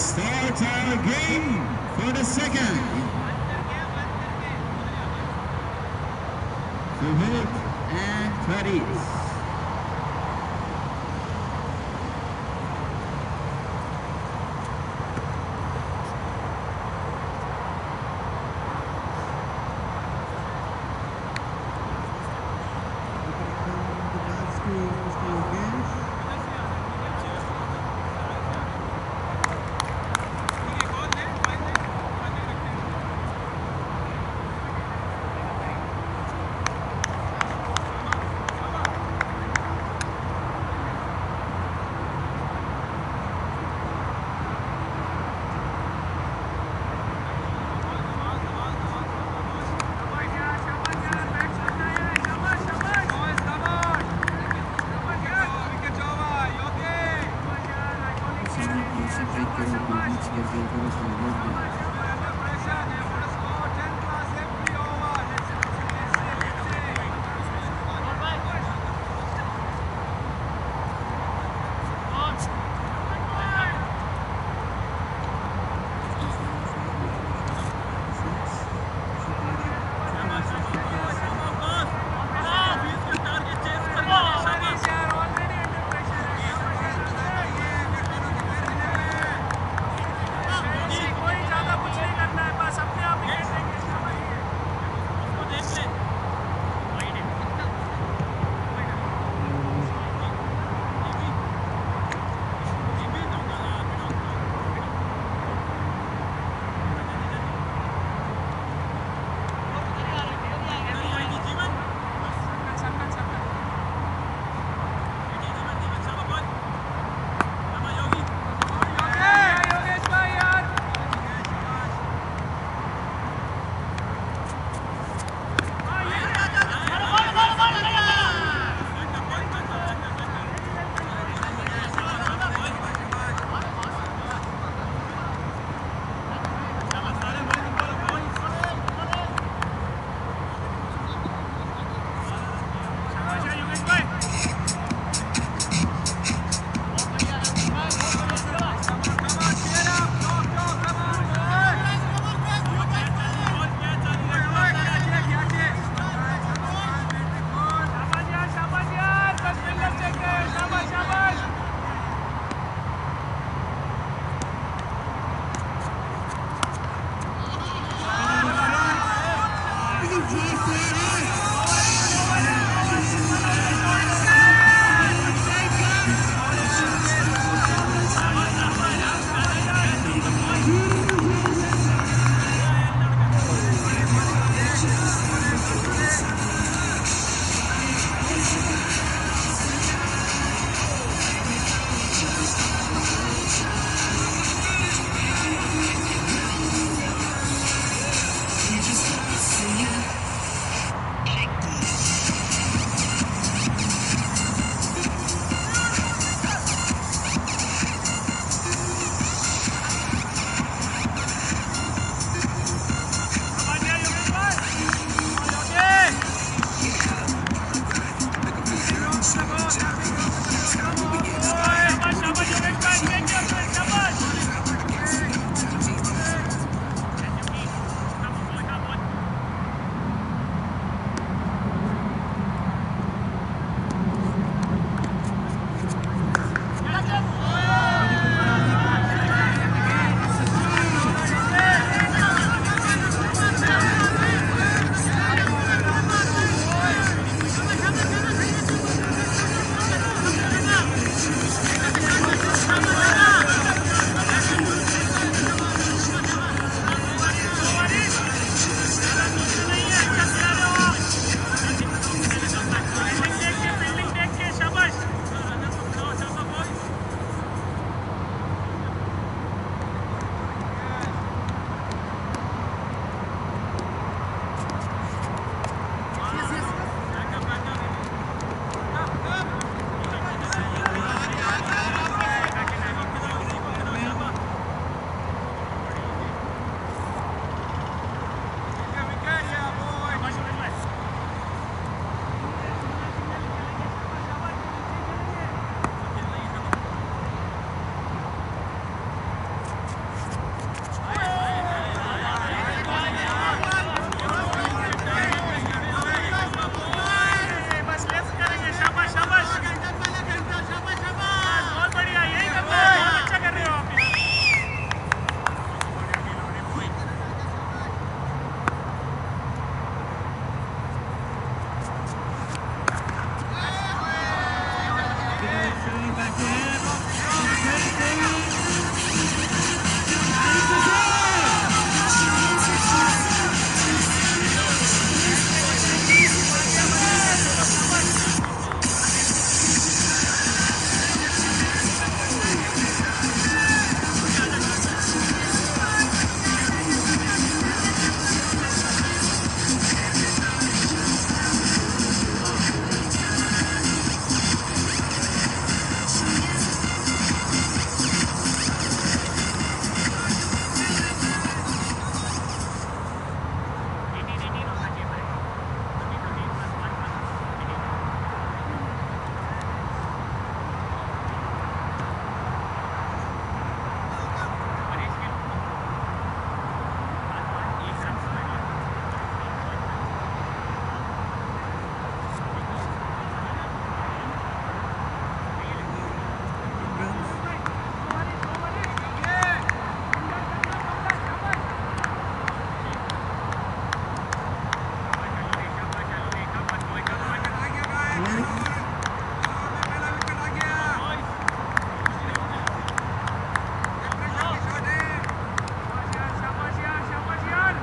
Start our game for the second. Suhib and Faris.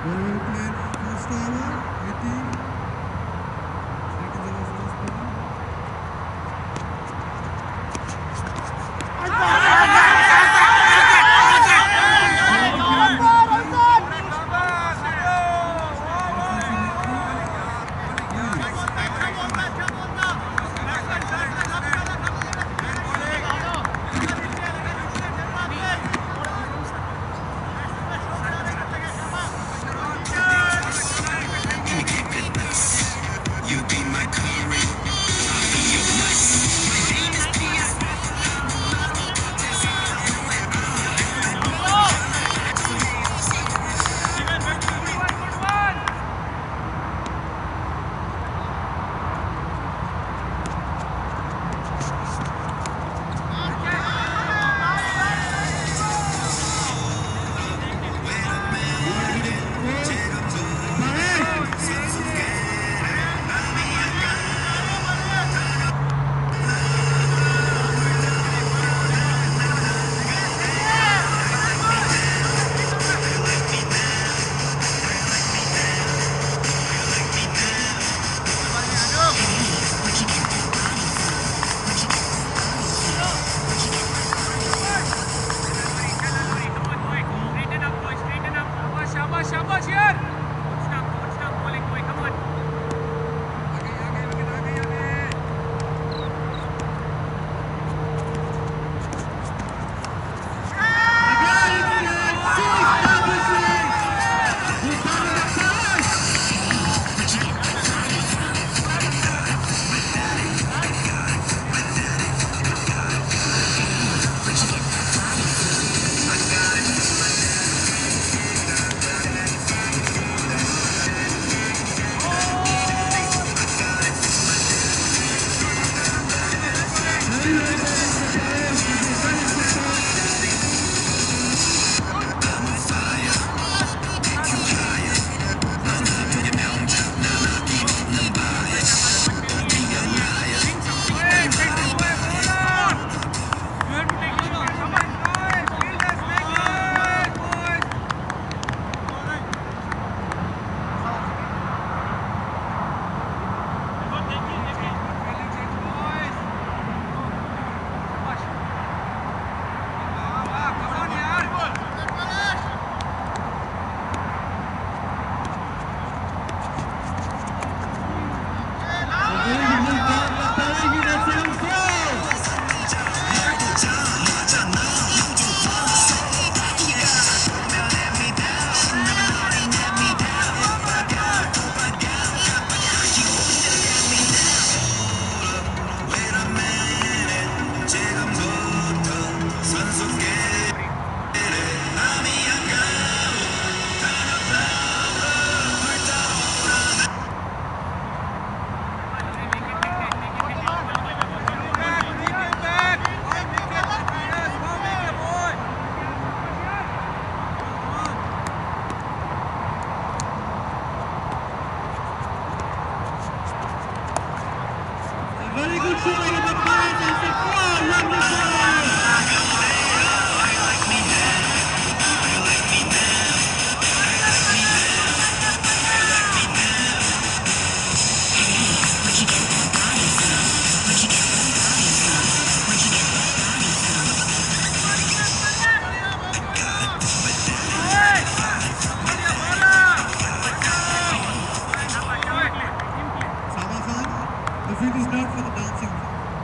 The field is not for the dancing.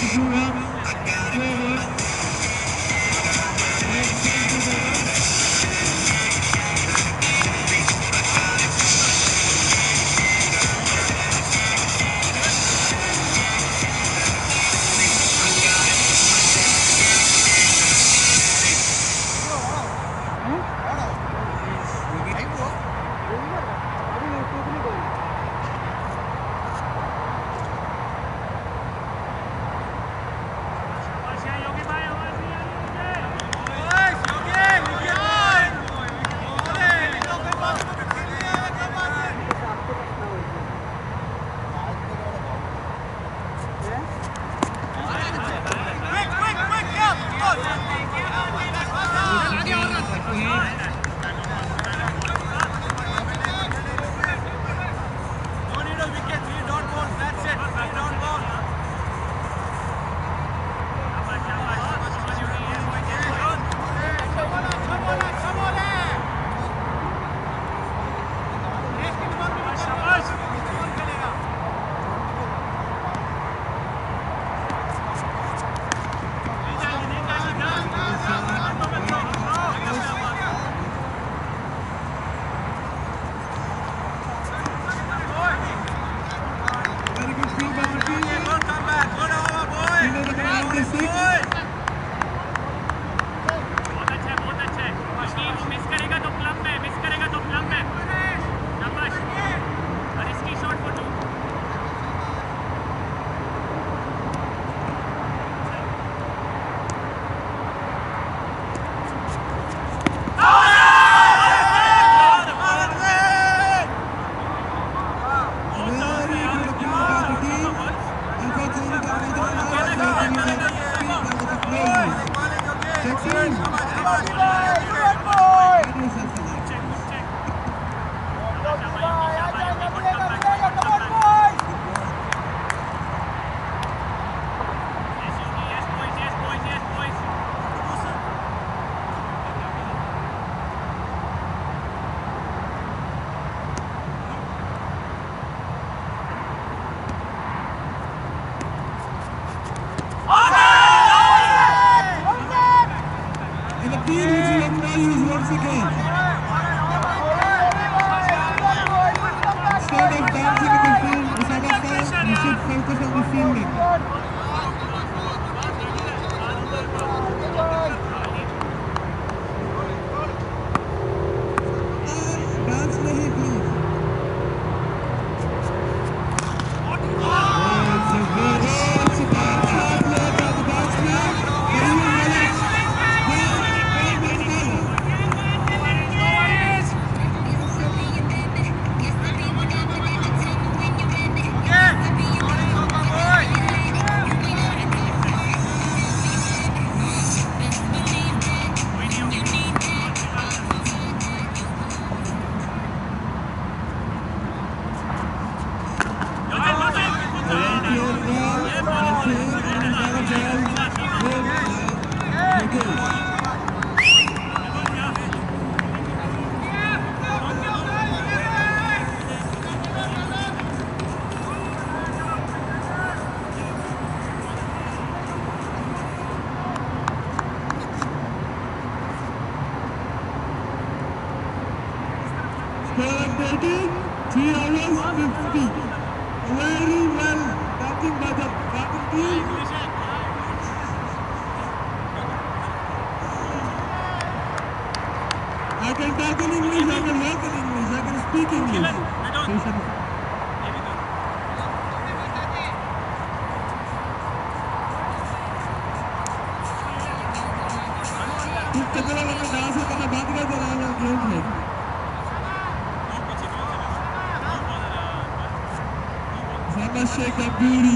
Shake that booty.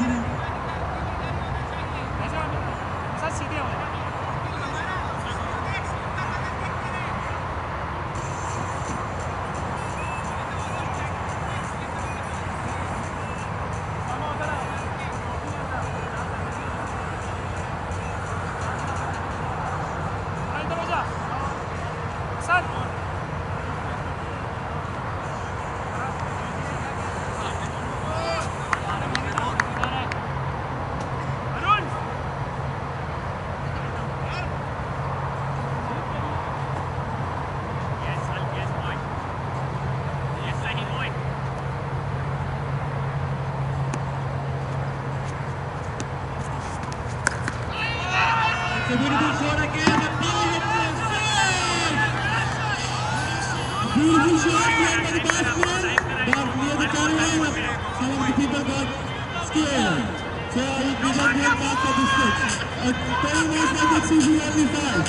a beautiful shot again. The ball is safe. Beautiful shot played by the batsman. But near the carry-on, some of the people got scared. So we didn't get back at the six. A very nice method, Susie only 5.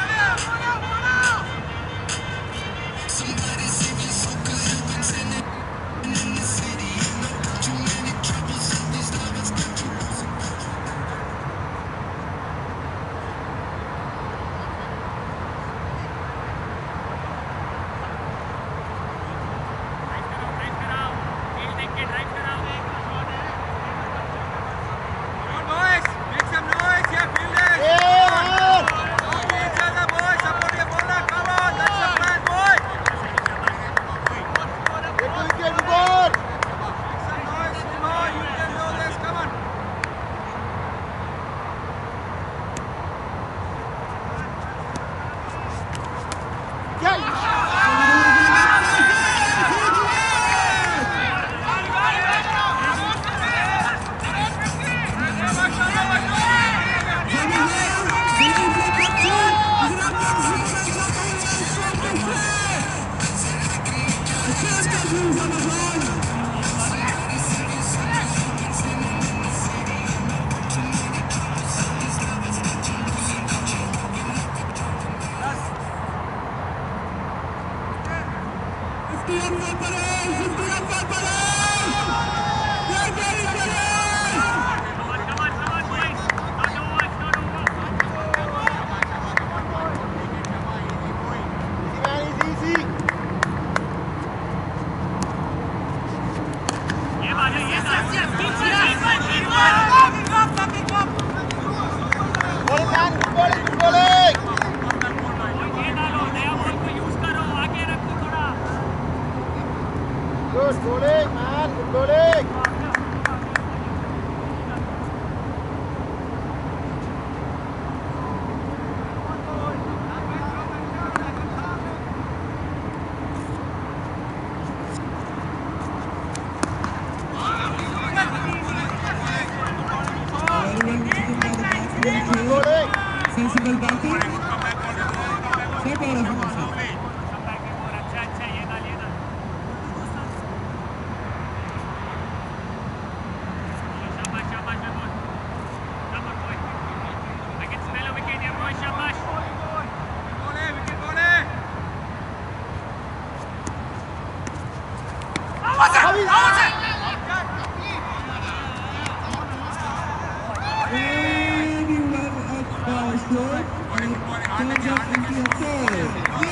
Good bowling, man. Good bowling. Sensible batting. Set out of very well at ball short, and it turns up into a four.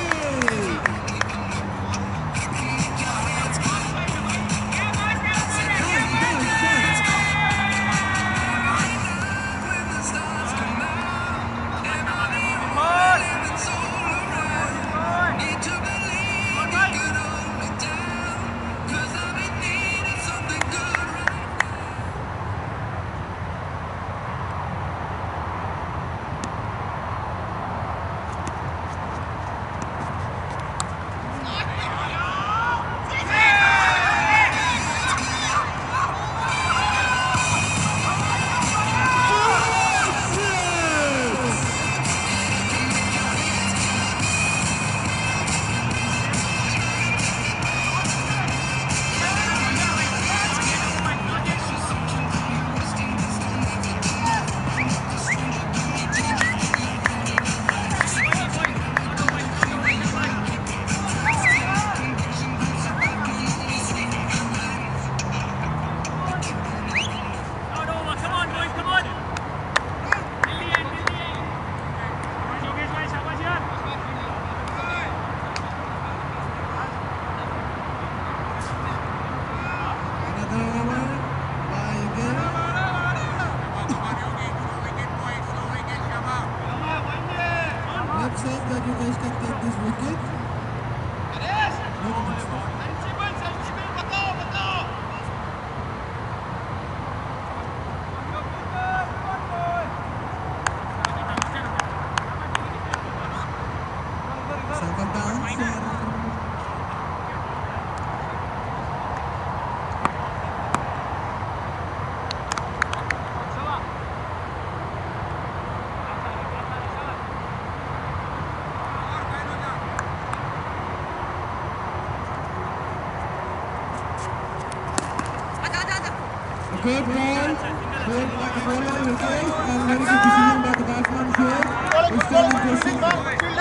Good ball. Good by the bowler, Ritesh, and very good decision by the batsman here. It's still impressive. Great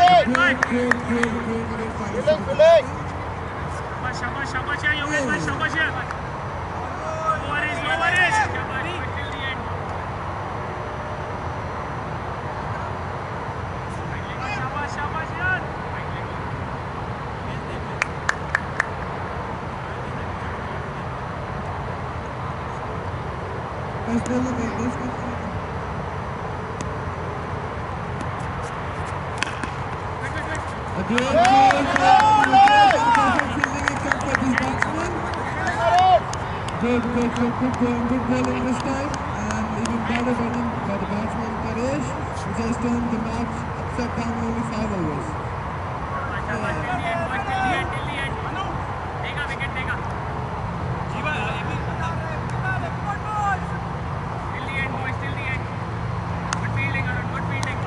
fight. Shabash, Yogesh bhai, shabash. Over is. Shabash yaar. Let's go. Again, good bowling this time, and even better batting by the batsman Paresh, who just turned the match upside down in only 5 overs. Till the end. Take a wicket. Till the end, boys, till the end. Good fielding, Arun, good fielding.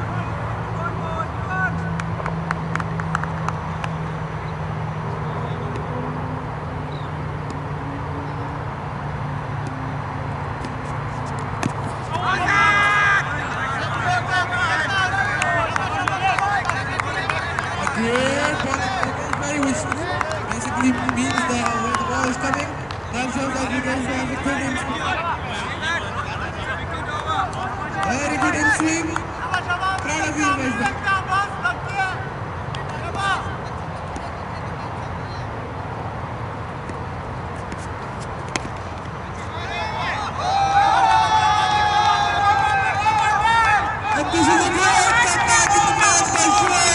Basically means that when the ball is coming, that shows that you guys have a good inswing. Very good inswing. Proud of you, Umesh. And this is a great comeback in the match by Shrey.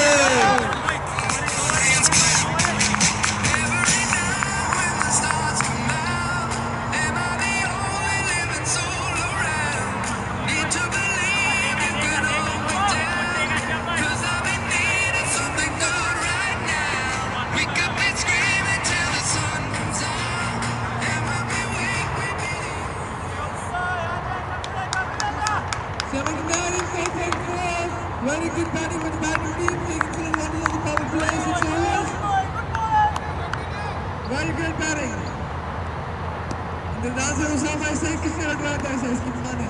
Very good batting with the batting team, taking full advantage of the power play, 6 overs. Very good batting. The dancer Usama says, किसने लगवाया था इसे इसकी खाने?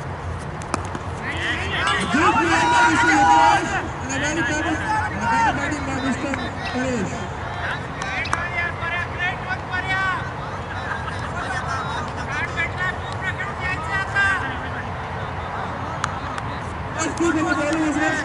Good play by Mr. Yogesh, and a very better batting by Mr. Paresh. Let's go for the bowling as well.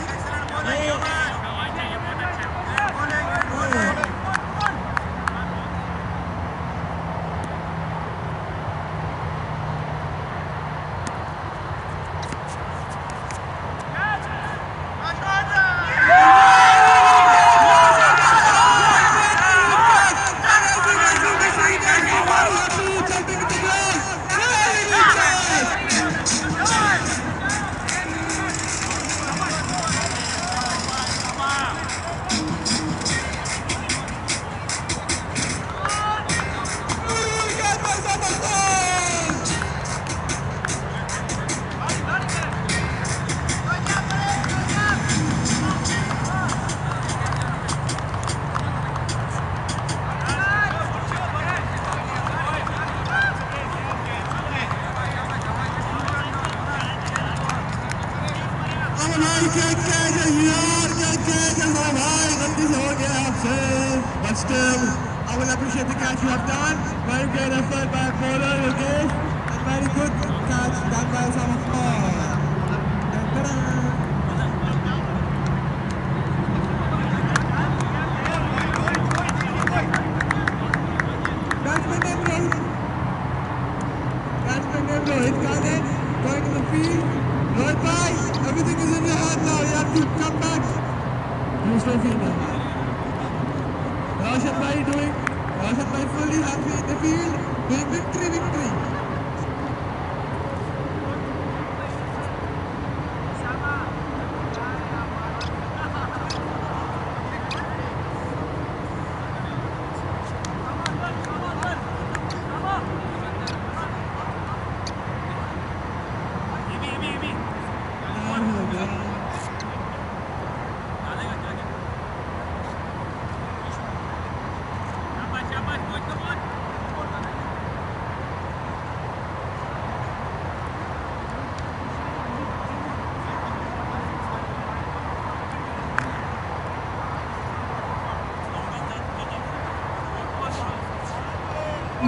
But still, I will appreciate the catch you have done. Very great effort by bowler Yogesh, and very good catch done by Usama Khan. Batsman named Rohit Kane going to the field. Rohit bhai, everything is in your hand now. You have to come back. You stay fielder. Roshan bhai fully happy in the field, doing victory.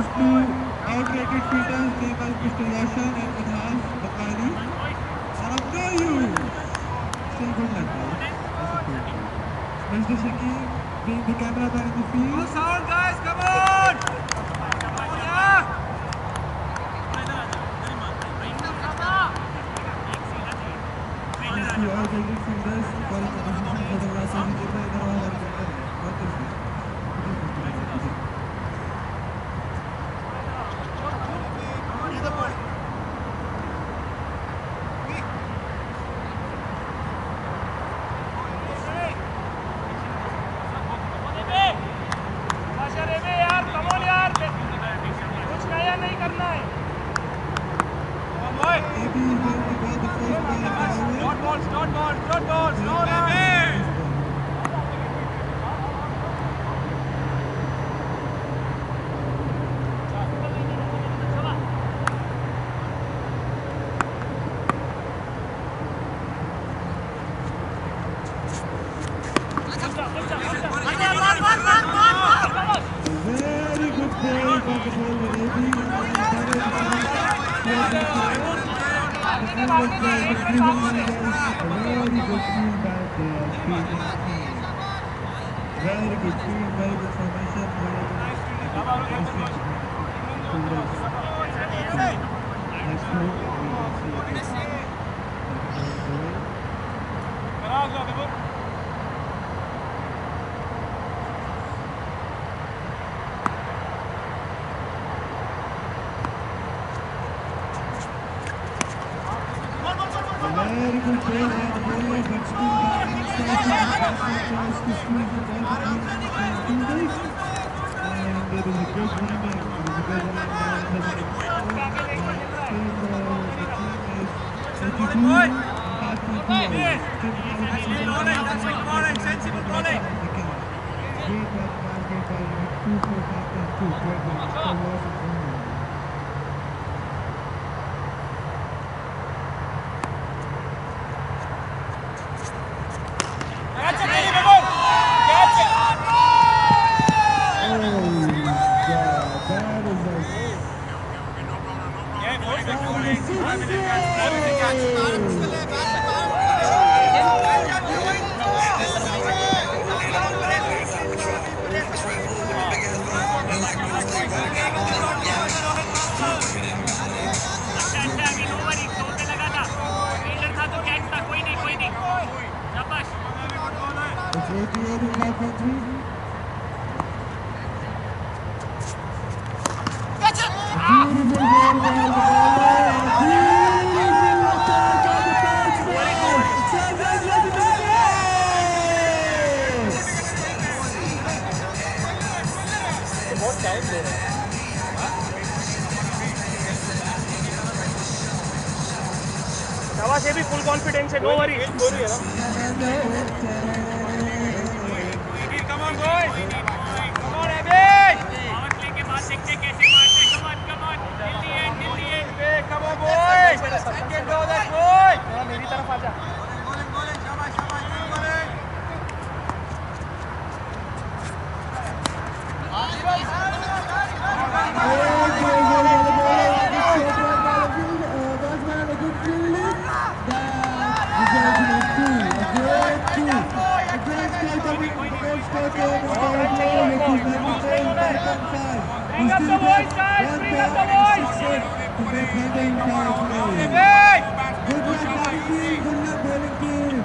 These two outdated fitters, named as Mr. Roshan and Minhas Bakali. And I'm sure you still good luck, guys. That's a cool thing. Mr. Shakib being the cameraman in the field. Sound, guys, come on! These two outdated fielders calling the position for the last season. They're all on the what is this? Very good team, very good formation, very good ball on the bowler, but still tries to squeeze the ball between fielders. And there is a good running back. There is a good running back. Still the team is 32 and 5.2. Sensible bowling. Great back market by 2 for 5.2. Great back. So loss of 1. से भी full confidence है, no worry. Come on boy, come on AB. Power play के बाद देखते हैं कैसे मारते हैं। कम ऑन जल्दी and come on boy, you can do that boy. मेरी तरफ आ जा। Bring up the voice, guys! Bring up the voice! Good luck, bowling team! Good luck, bowling team!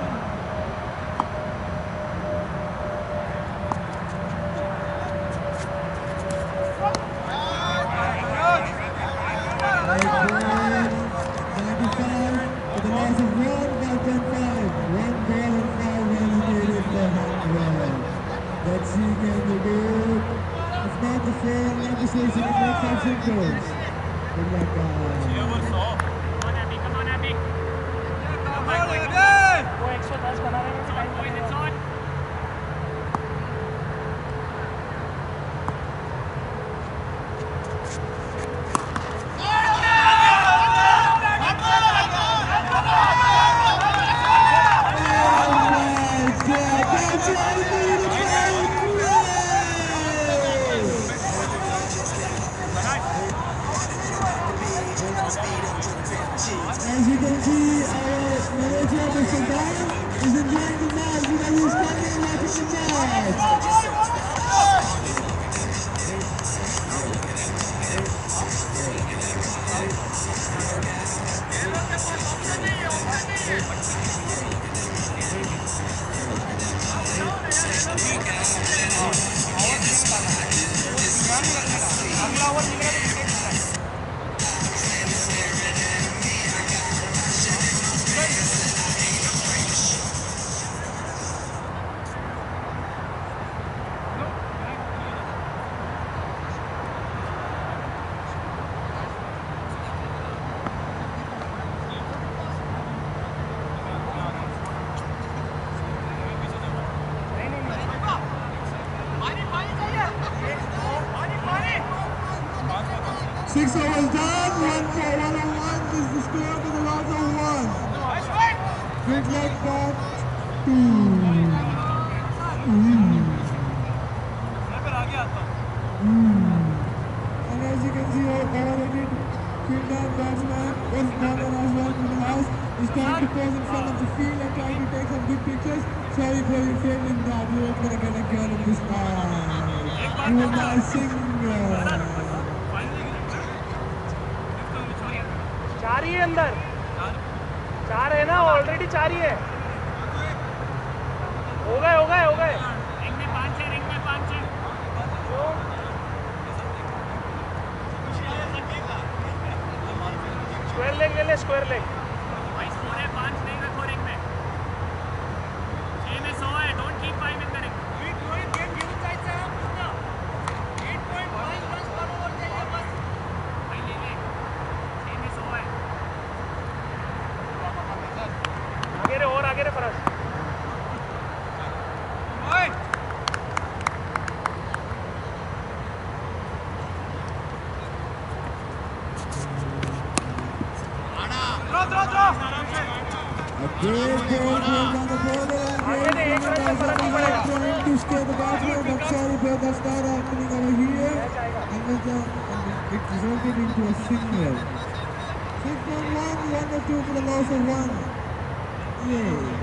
Let's see, can they do it? It's not the fair legislation, it makes our singles. Good luck, guys. Come on, Abby. वो 110 बना रहे हैं, time it's on. Sultan is enjoying the match because he's standing and watching the match. Six overs done, 1-for-1-on-1 is the score to the last of one. Good luck back to... And as you can see, our already Finland batsman was not an as well to the house. He's trying to pose in front of the field and trying to take some good pictures. Sorry for you failing that. You weren't going to get a girl in this match. You were my singer. चार ही है अंदर, चार है ना, already चार ही है। हो गए रिंग में पांच है स्क्वायर लेग ले स्क्वायर लेग भाई, स्कोर है 5 नहीं रखो रिंग में, 6 में 100 है, don't keep 5 in the ring. आगे रे Faraz. To scare the batsman, but sorry, but that's not happening over here. And it resulted into a single. 6-1, 1-2 for the loss of one. Yeah.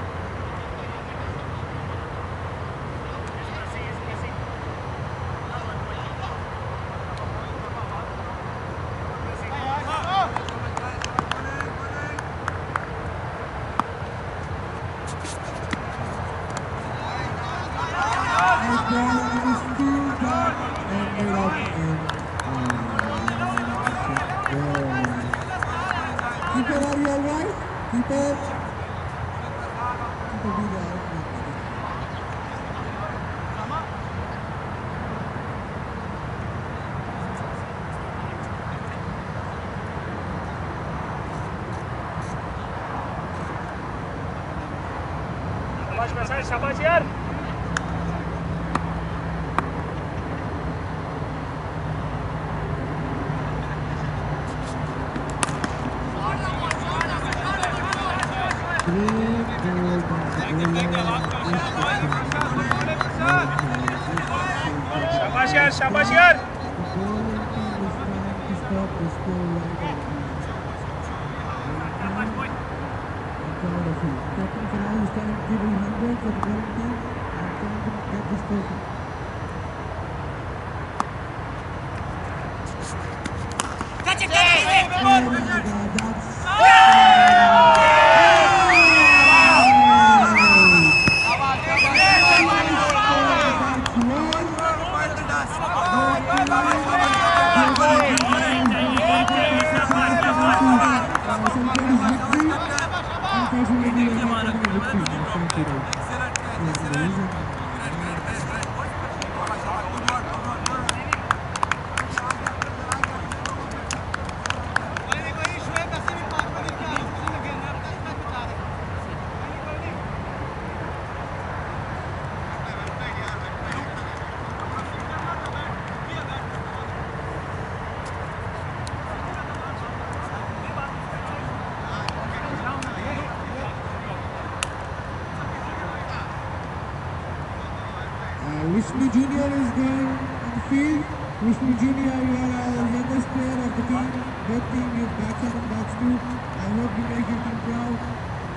Keep it, are you alright? Keep it. Keep it, be there. शाबाश यार। शाबाश यार। Vishnu Junior is going on the field. Vishnu Junior, you are our youngest player of the team. Both team, you bats up and bats too. I hope you make your team proud.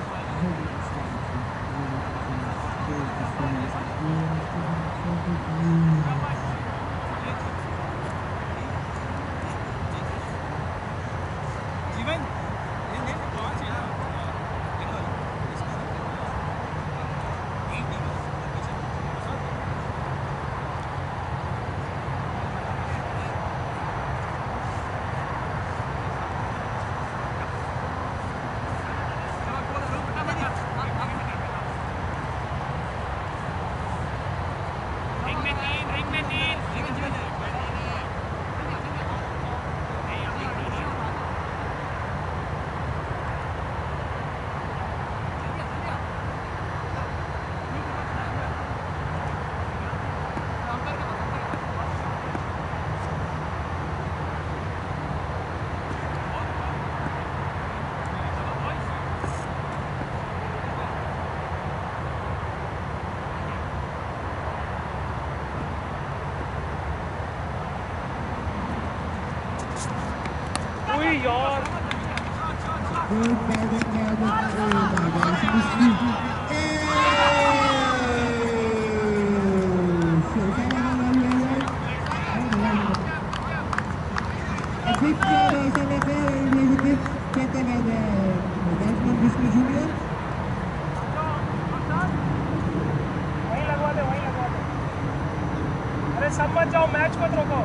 सब मत जाओ, match मत रोको।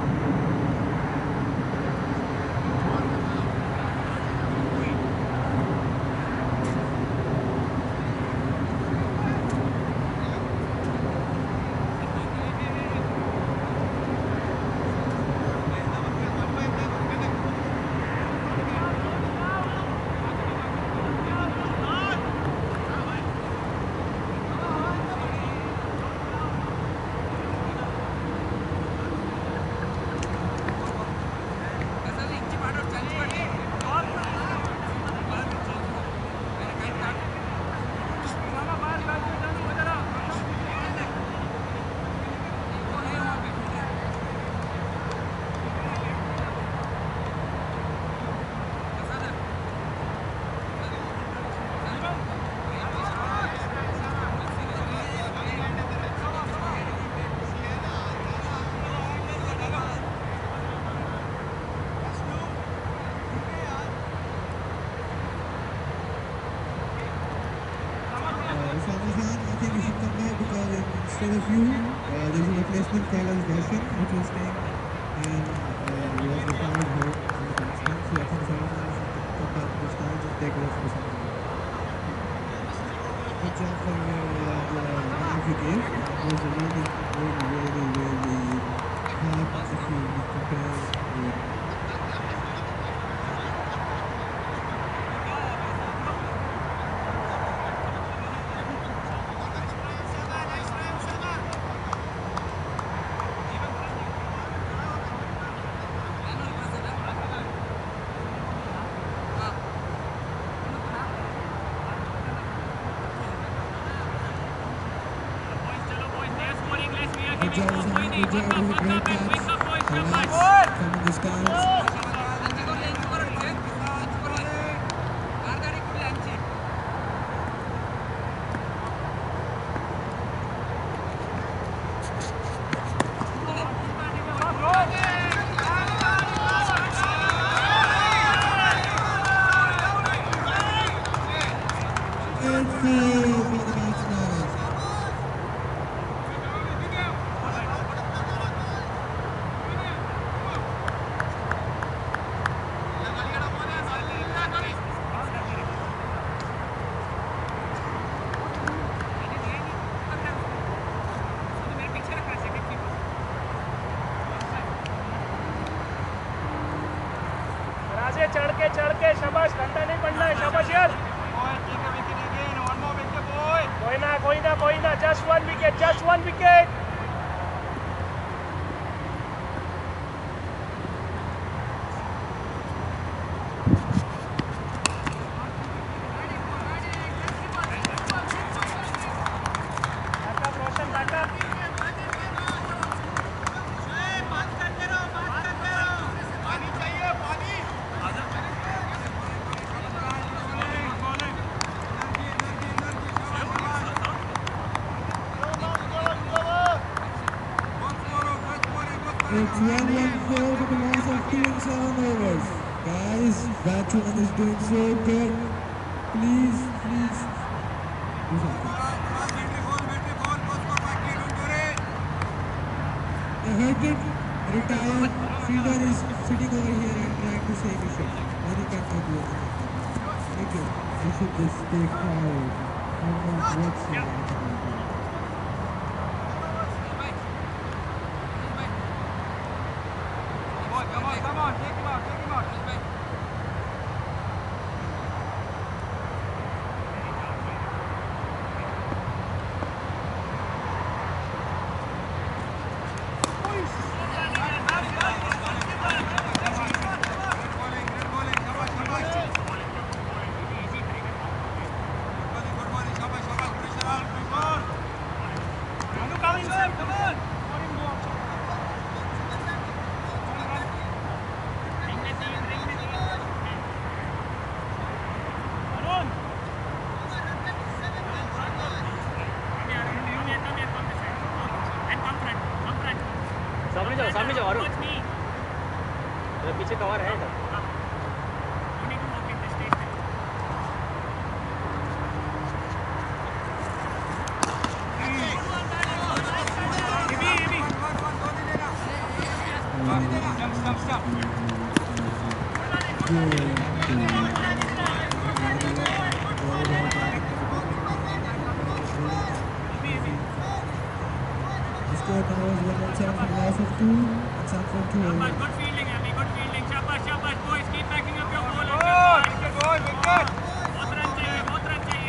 Instead of you, there's a replacement Kailash Darshan, which was staying and he was retired here in the punishment. So I think someone should come back to the stand and take over for something. Good job from the life you gave. It was a really hard if you compare with चढ़ के शाबाश, घंटा नहीं पड़ना है, शाबाश यार। कोई ना, just one wicket। It's 1-1-4 with the loss of 2 and 7 overs. Guys, Batchman is doing so good. Please do something. The Hurricane retired fielder is sitting over here and trying to save his shot. But he cannot do anything. Thank you. You should just stay quiet. I don't know what's happening. Come on, take him out. सामने जाओ अरुण पीछे cover है इधर Good fielding, Abby. Good fielding. Shabash, boys. Keep backing up your ball. Wicket. बहुत run चाहिए.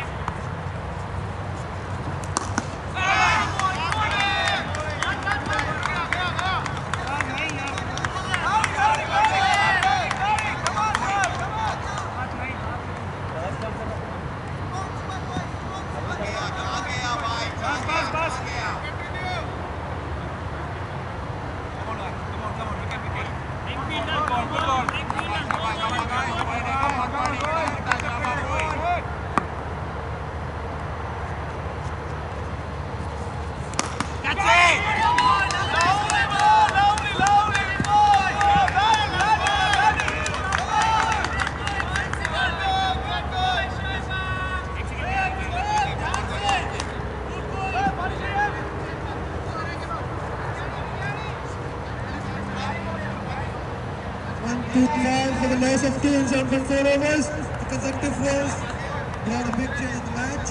For the loss of 2 and 7 for 4 overs, the consecutive was brought a big change in the match.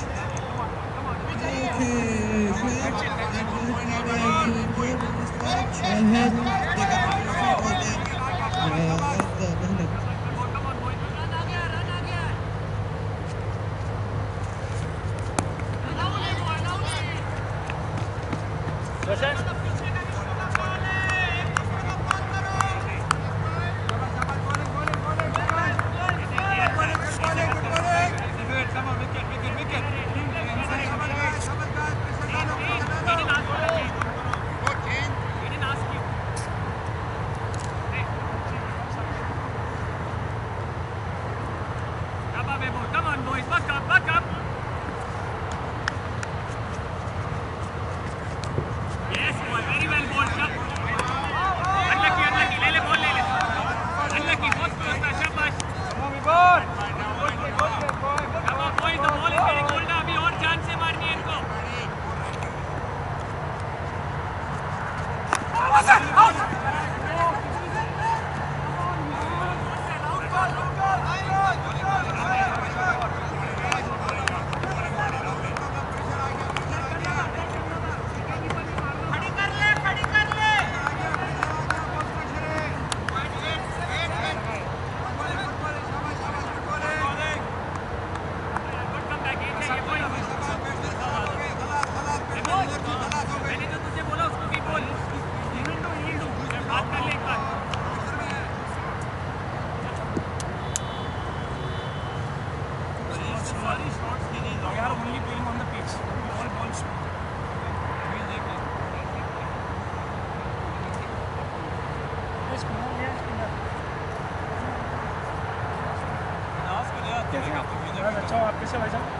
Okay, so and doing good in this match. I hope they can Come on, boys, back up. Yes, boy, very well bowled, Shab. Unlucky, le ball. Unlucky, बहुत close था, शाबाश. Come on, boys, the ball is getting older. अभी और जान से मारनी है इनको. Out. अच्छा आप कैसे भाई साहब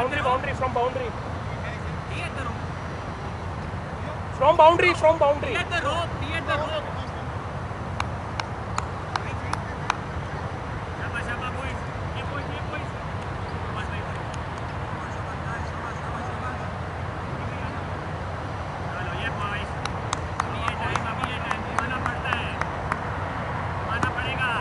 Boundary from boundary. From boundary. Be at the rope. Shabba boys. Ye boys. चलो ये boys. अभी ये टाइम घुमाना पड़ता है. घुमाना पड़ेगा.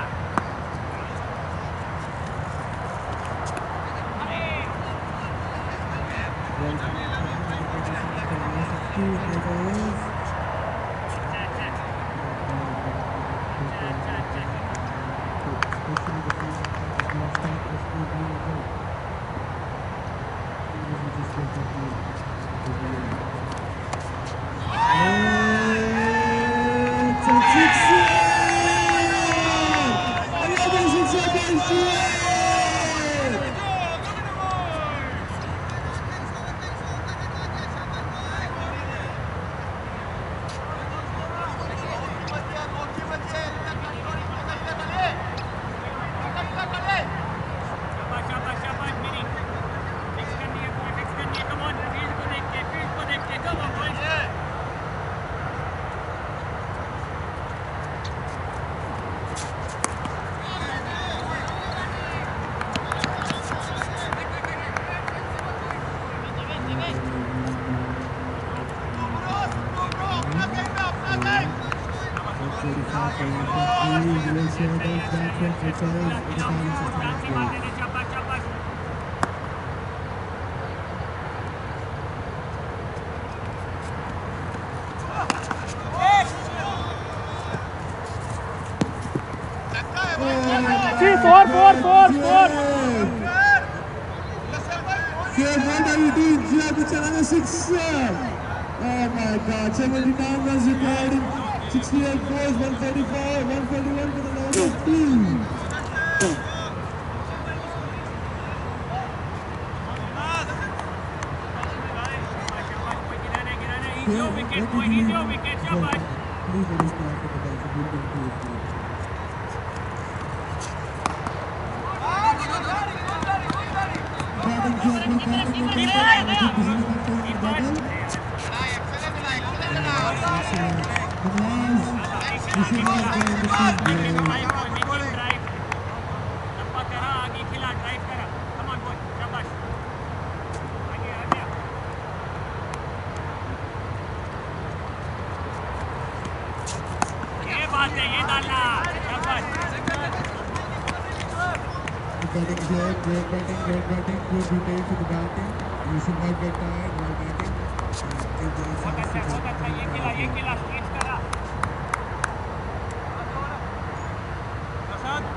Four. What are you doing? Another 6. Oh my God, 79 runs required, 68 goals, 145, 141 for the number 2. He's your wicket, boy. He's your wicket. Shabash. Please let us know for the ball. Great batting, good detail to the batting. You should not get tired while batting. ये खिला stretch करा Prasad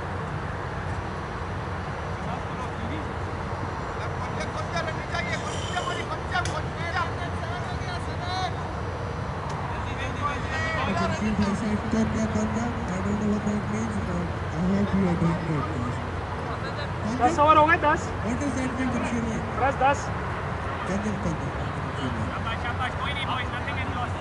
I don't know what that means, but I hope you are doing good. 10 over हो गए 10. What does that mean, Consumer? बस 10. शाबाश कोई नहीं boys nothing is lost.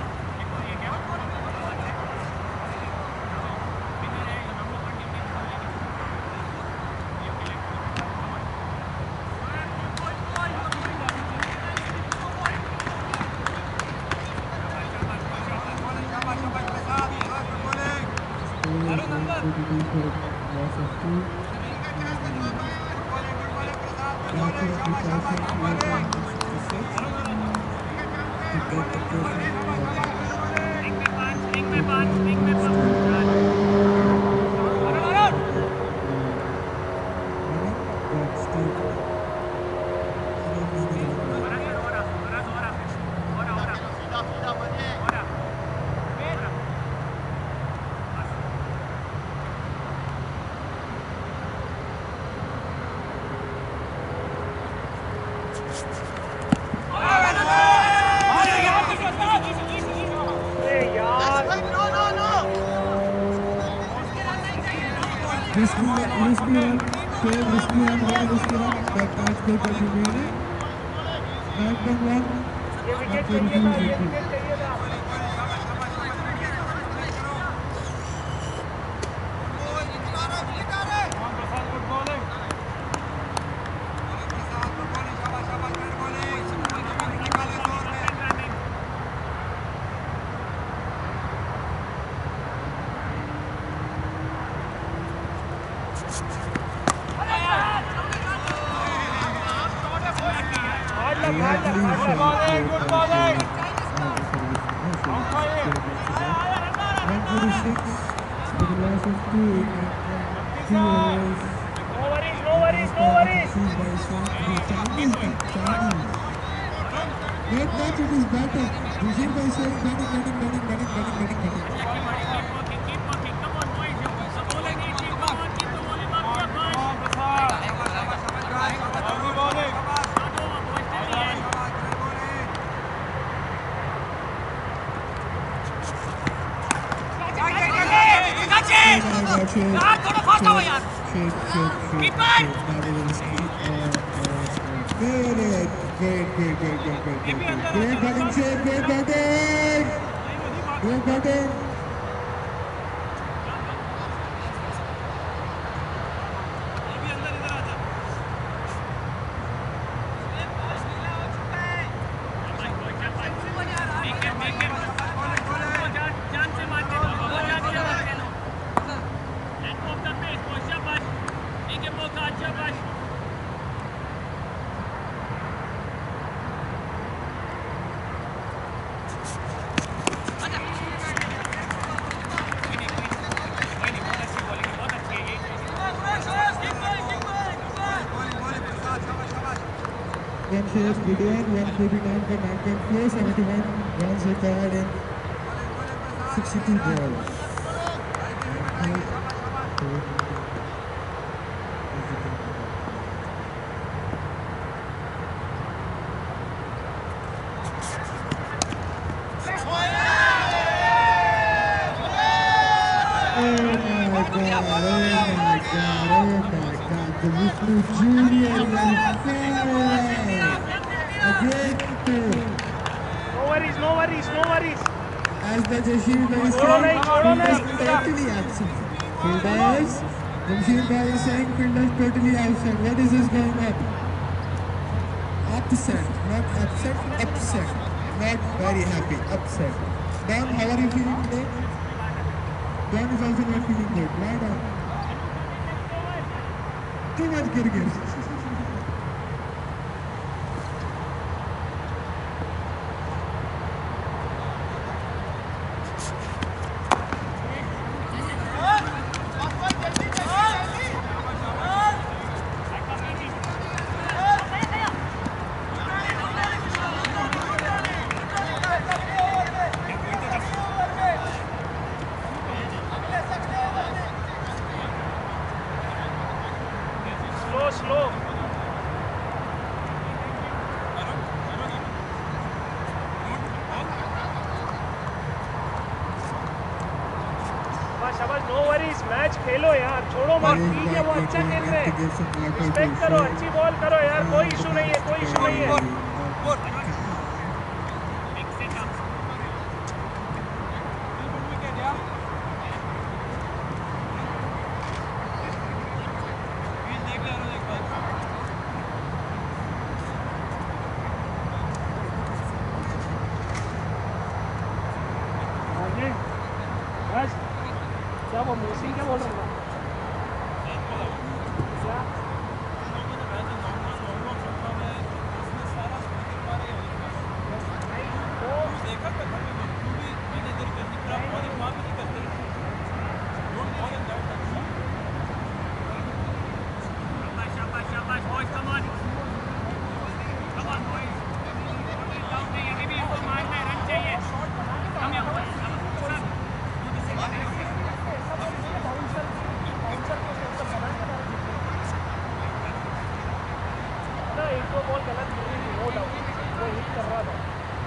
Good bowling. 146 with a loss of 2 in 2 overs. No worries. Not much, it is batting. Vijay Bhai says batting. Keep working. Come on, boys. The bowling is come on. Keep the volume up here, boys. Not over, boys. Till the end. Touch it! यार थोड़ा fast आओ यार. Keep it! Great batting. One share Gideon, 149 for 9.4, 71 runs required in 62 balls. The Vishnu Junior No worries. As the Jashir Bhai is saying, fielders totally absent. Fielders, Jashir Bhai is saying fielders totally absent. What is this going on? Upset, not upset, upset. Not very happy, upset. Don, how are you feeling today? Don is also not feeling good. Why Don? Too much girgir. Slow. शाबाश, no worries. Match खेलो यार, छोड़ो मत. ठीक है, वो अच्छा खेल रहे हैं. रिस्पेक्ट करो, अच्छी बॉल करो यार. कोई इशू नहीं है. क्या वो मूसिंग क्या बोल रहा था? शाबाश boys, come on boys. ये भी इनको मारना है, रन चाहिए. हम यहाँ boys. एक दो बॉल गलत गिरी थी, नो डाउट. वो हिट कर रहा था.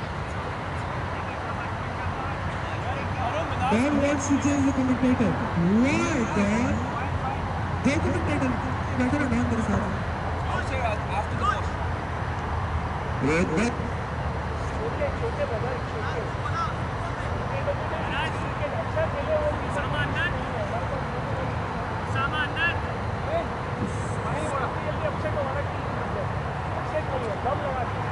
Dan wants to change the commentator. Why, Dan? The commentator. Better than the sir. After the ball. Great. छोटे ब्रदर, अच्छा खेले हो. सामान अपसेट हो रहा है. अपसेट नहीं है, दम लगा दिया.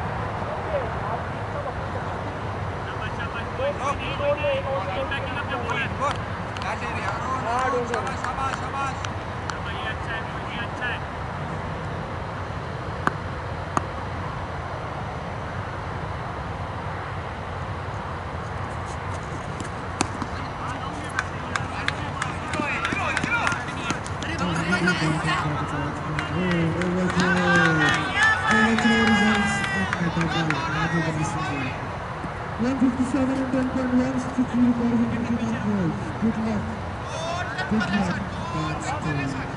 157 and 10.163 recording. Good luck. Good luck. That's cool.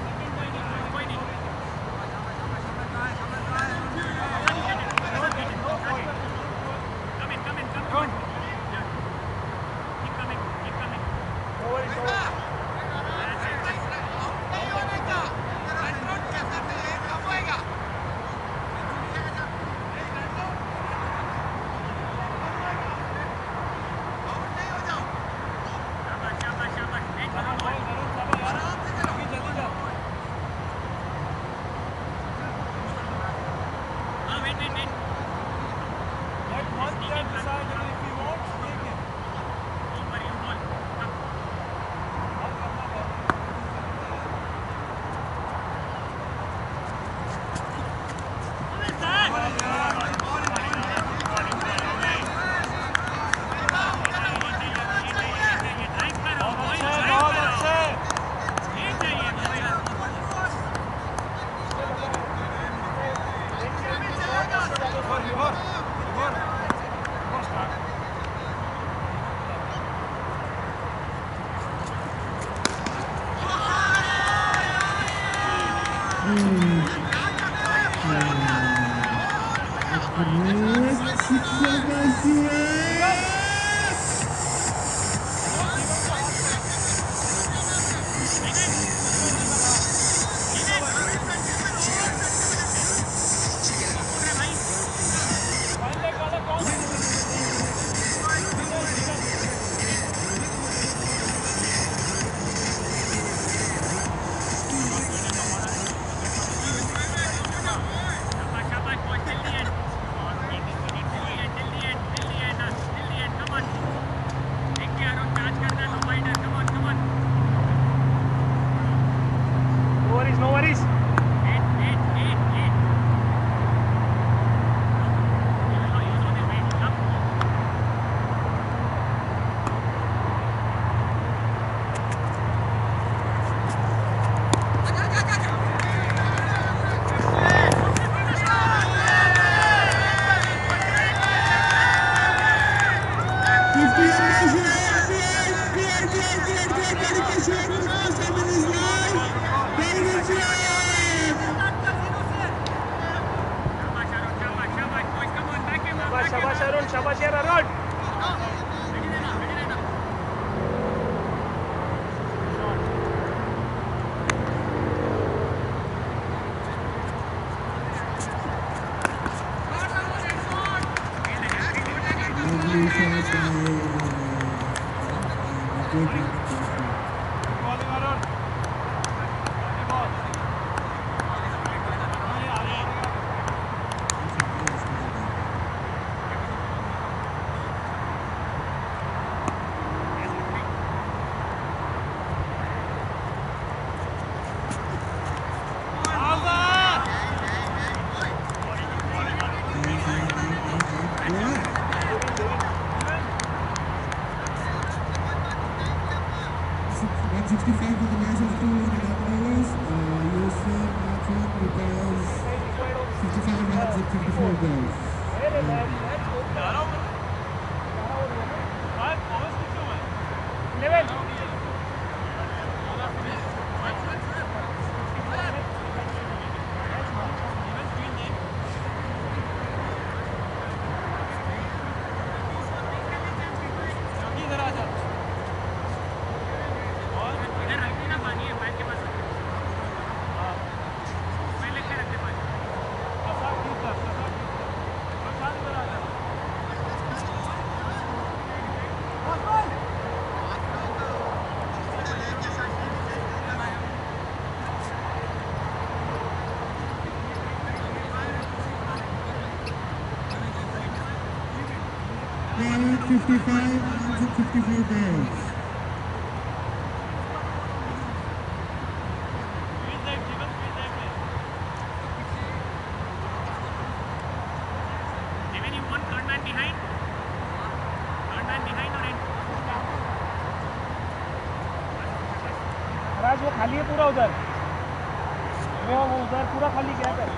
वो खाली है पूरा उधर वो उधर पूरा खाली गैप है.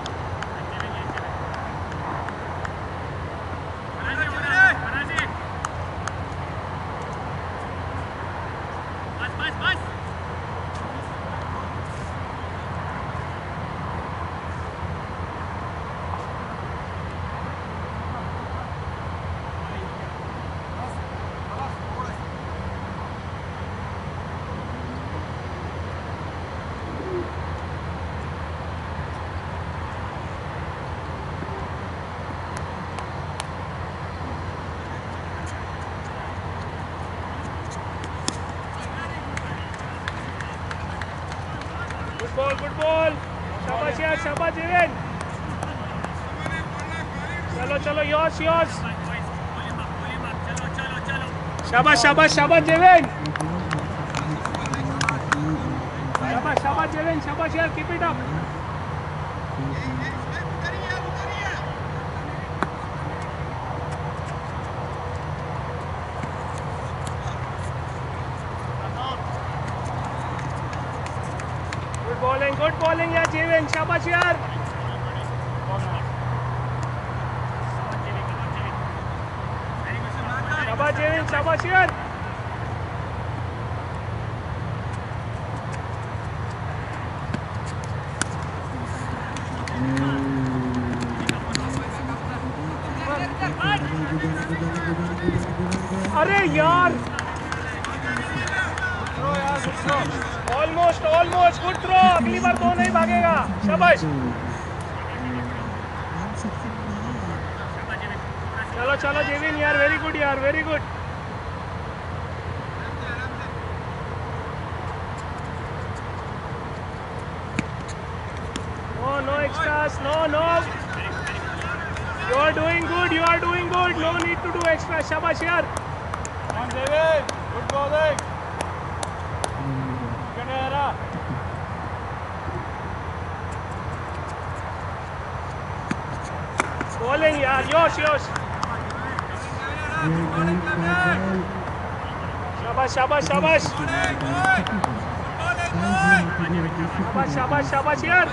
Good ball. शाबाश यार, शाबाश जेवन. चलो yours. शाबाश जेवन. शाबाश जेवन, शाबाश यार, keep it up. Good bowling यार जेवन, शाबाश यार. शाबाश जेवन, शाबाश यार. अरे यार. Almost good throw. अगली बार दो नहीं भागेगा. शाबाश. चलो जेविन यार, very good यार, very good. No extras, no. You are doing good. No need to do extra. शाबाश यार. Come on Devin, good bowling. Bowling yaar, yosh. Shabash. Shabash yaar.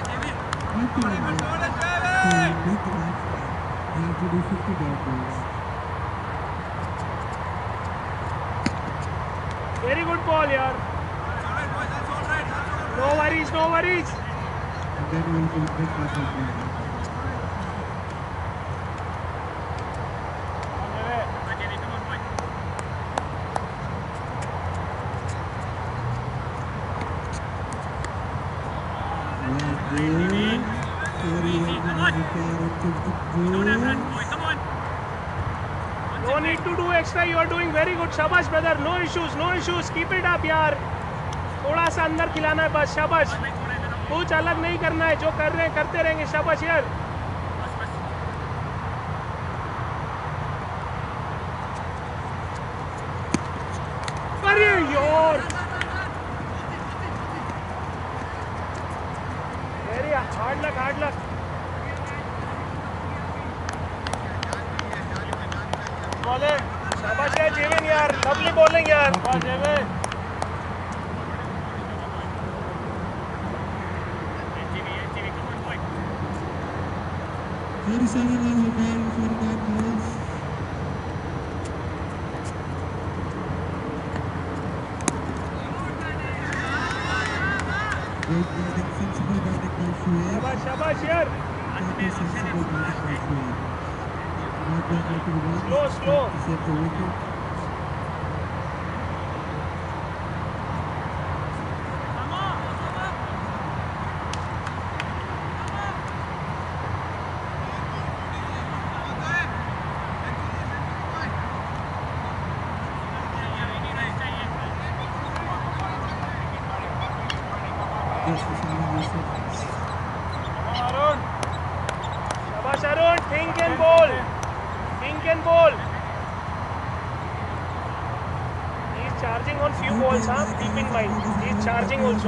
Very good ball yaar. No worries. No need to do extra. You are doing very good. शाबाश brother. No issues. Keep it up यार. थोड़ा सा अंदर खिलाना है बस. शाबाश. कुछ अलग नहीं करना है. जो कर रहे हैं करते रहेंगे. शाबाश यार. अरे यार. Very hard luck. Bowling. शाबाश यार जेविन यार. Lovely bowling यार. Come on Devin. शाबाश यार. Slow. Shabash Arun, think and bowl. He is charging on few balls, keep in mind. He is charging also.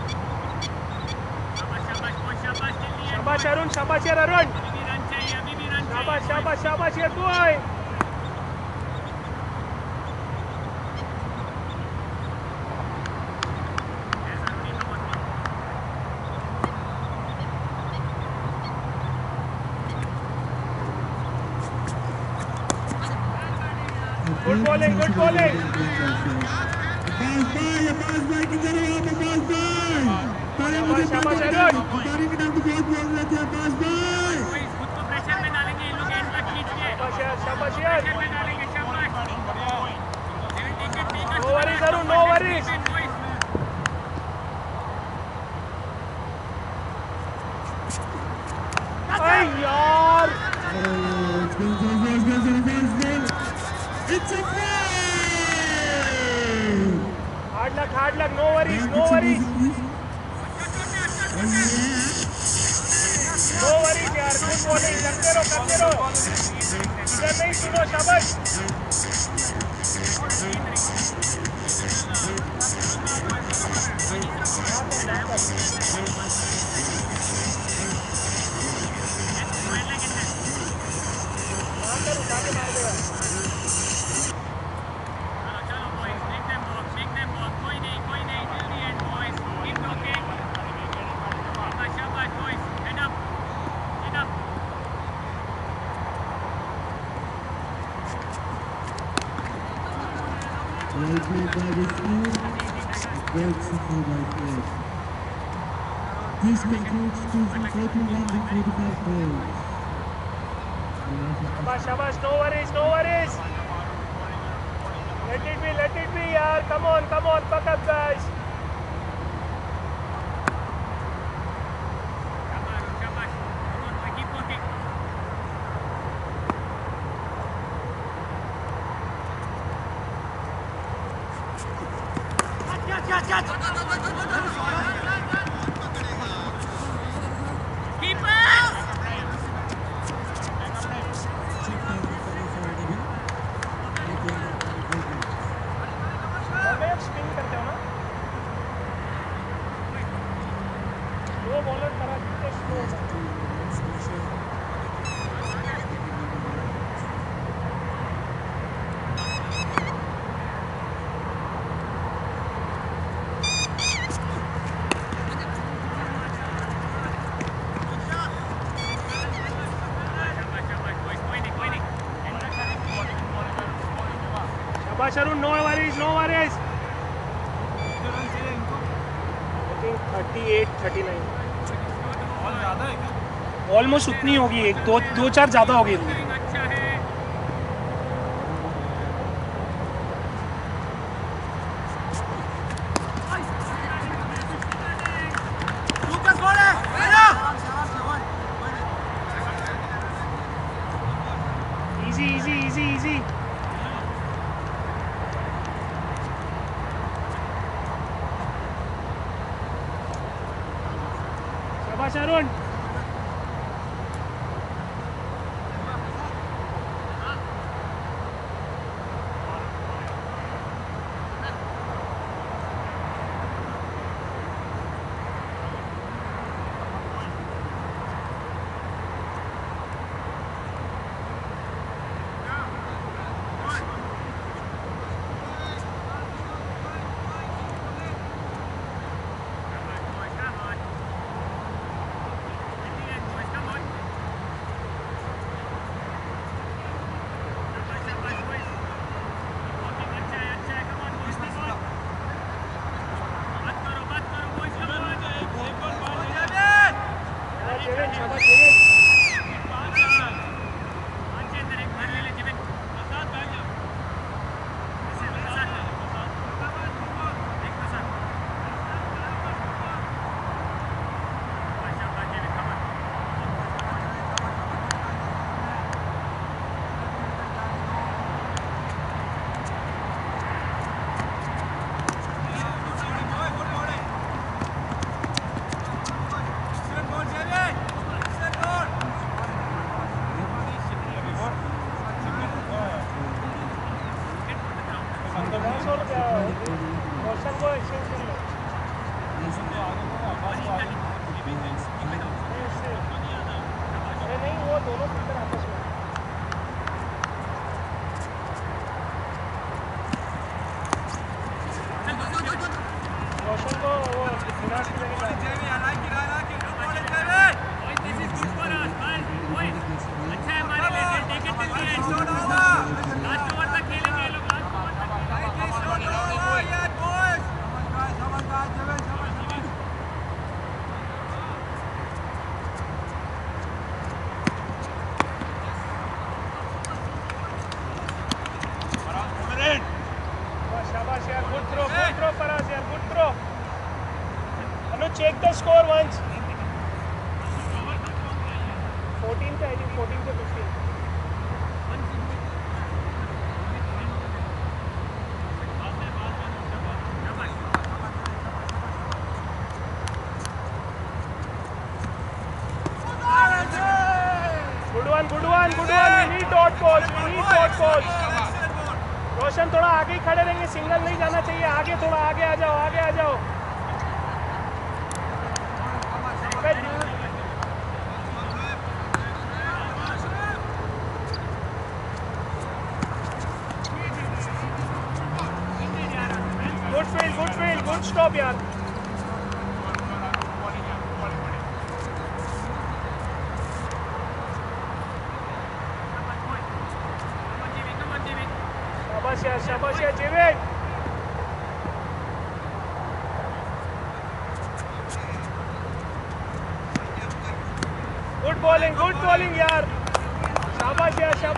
Shabash Arun. शाबाश शाबाश शाबाश ये boy good bowling good bowling pass by की तरफ आप पास bye तारे मुझे शाबाश अरुण तारे के नाम तो बहुत बोल रहे थे पास बाय खुद को प्रेशर में डालेंगे इन लोग एंड तक खींच के शाबाश यार प्रेशर में डालेंगे शाबाश no worries Arun no worries अरे यार It's a goal! Hard luck no worries no worries यार गुड बॉलिंग करते रहो इधर नहीं सुनो शाबाश Well played by the team. Well supported by players. This concludes 241-45 balls. शाबाश no worries let it be यार come on fuck up guys Sharon, no worries. I think 38, 39. Almost उतनी होगी एक दो चार ज़्यादा होगी Easy. Sharon. नहीं वो दोनों आपस में check the score once. 14 पे, I think 14 पे 15. Good one. We need dot balls. रोशन थोड़ा आगे ही खड़े रहेंगे, सिंगल नहीं जाना चाहिए, आगे थोड़ा आगे आ जाओ. Good field, good stop यार. शाबाश यार जीवित. Good bowling यार. शाबाश यार. 6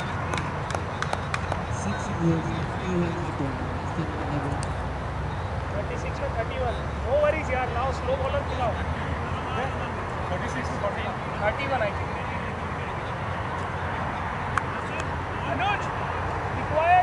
36 में 31. No worries यार. Now slow bowler खिलाओ. 36 में 31 I think. Anuj, be quiet.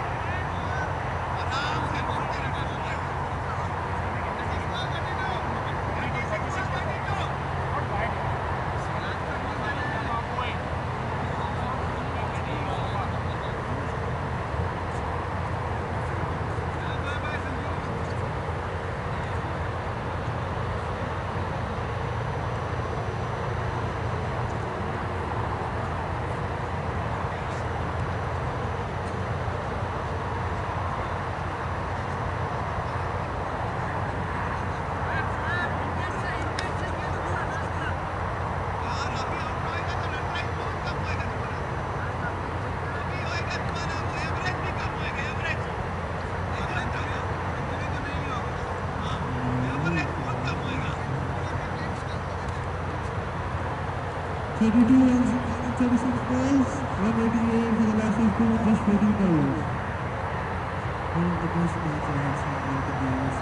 Thirty-two runs, 36 balls, 188 for the last two, just 14 balls. One of the best matches I have seen in the US.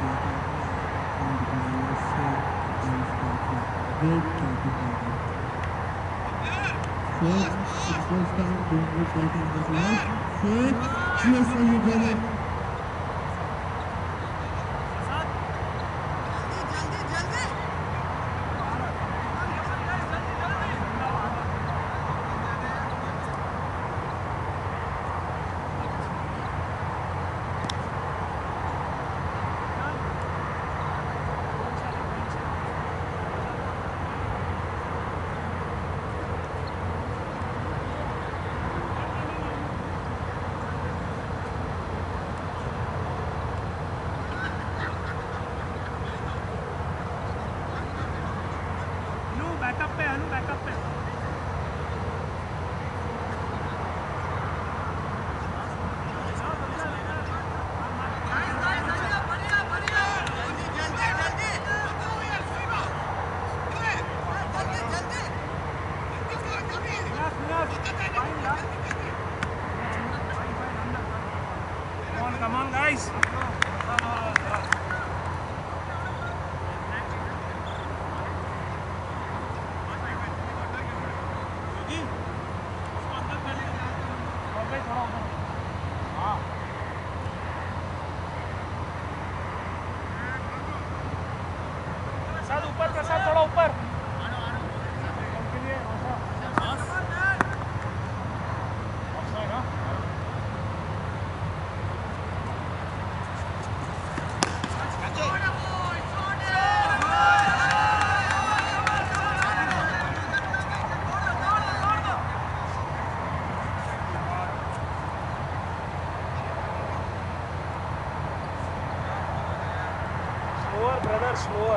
Great captain. Four, six balls down, don't look like it was right. Four, cheers for you, brother. Backup पे Come on guys. Prasad थोड़ा ऊपर slower brother slower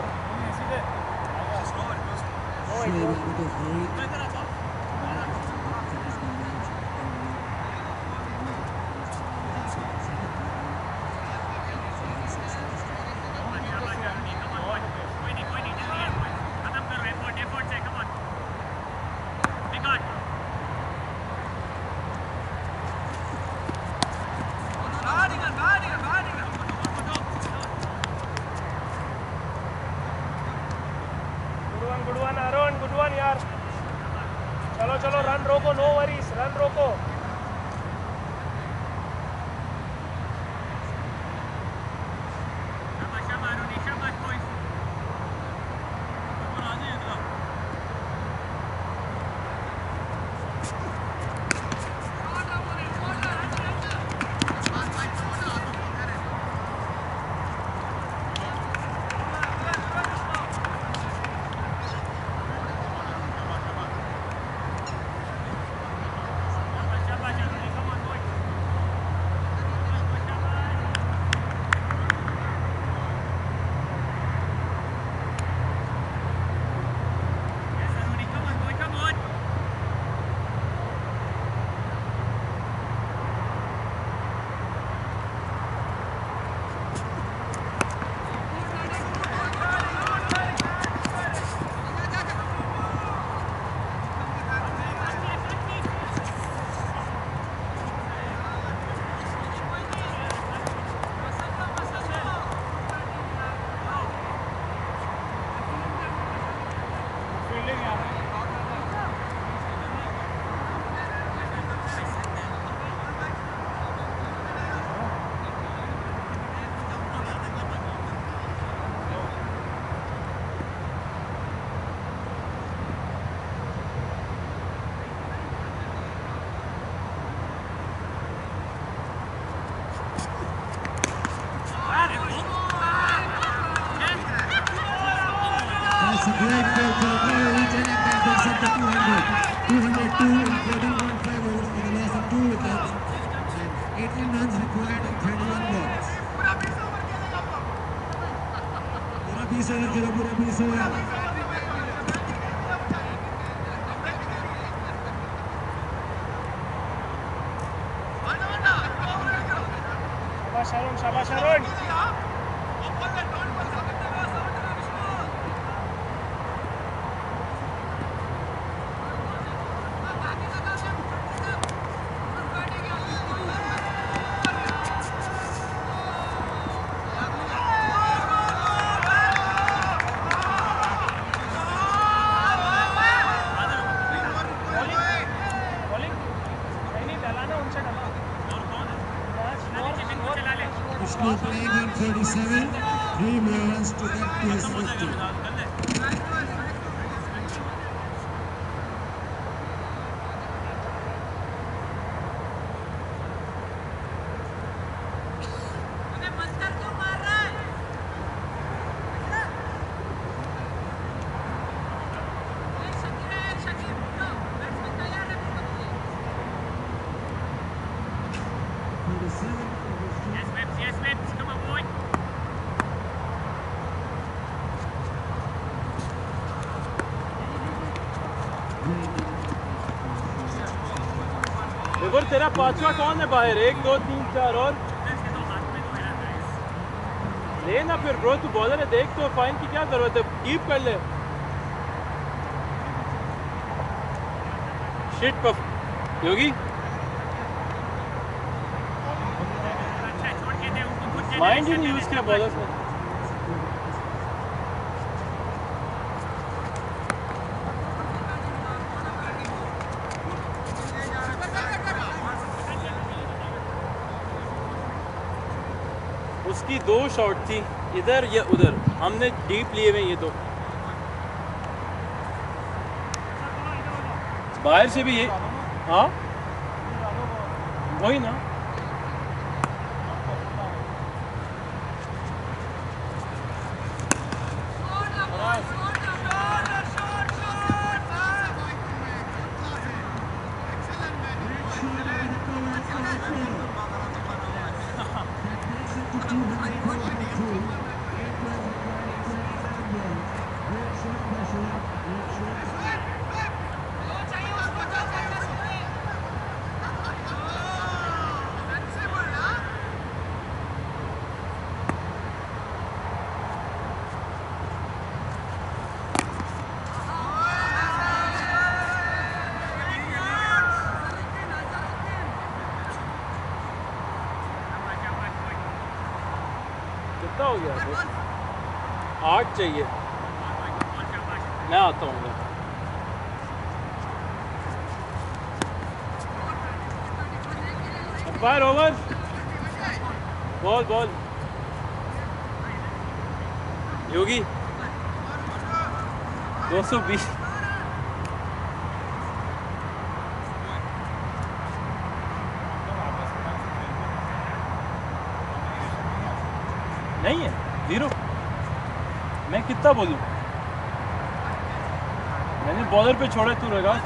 good one Arun, good one यार। चलो चलो run रोको, no worries, run रोको। That's a great goal for the Norwegian, and that brings up to 202, including 1 favor for the loss of 2 wickets, and 18 runs required and 31 balls. Pura piece over, pura piece over. शाबाश Arun. Vishnu playing on 37, 3 more runs to get to his 50. विपुल तेरा पांचवा कौन है बाहर? 1 2 3 4 और लेना फिर bro, तू बॉलर है, देख तो फाइन की क्या जरूरत है, कीप कर ले। शिट पफ योगी माइंड ही नहीं यूज किया बॉलर्स ने। उसकी 2 शॉट थी, इधर या उधर, हमने डीप लिए हुए ये तो। बाहर से भी ये, हाँ वही ना। कितना हो गया? 8 चाहिए। मैं आता हूँ umpire over ball ball Yogi 220 नहीं है 0 मैं कितना बोलूं मैंने बॉलर पे छोड़ा तू लगा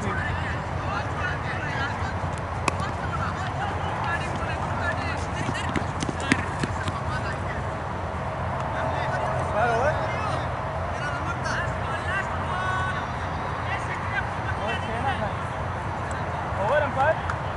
over umpire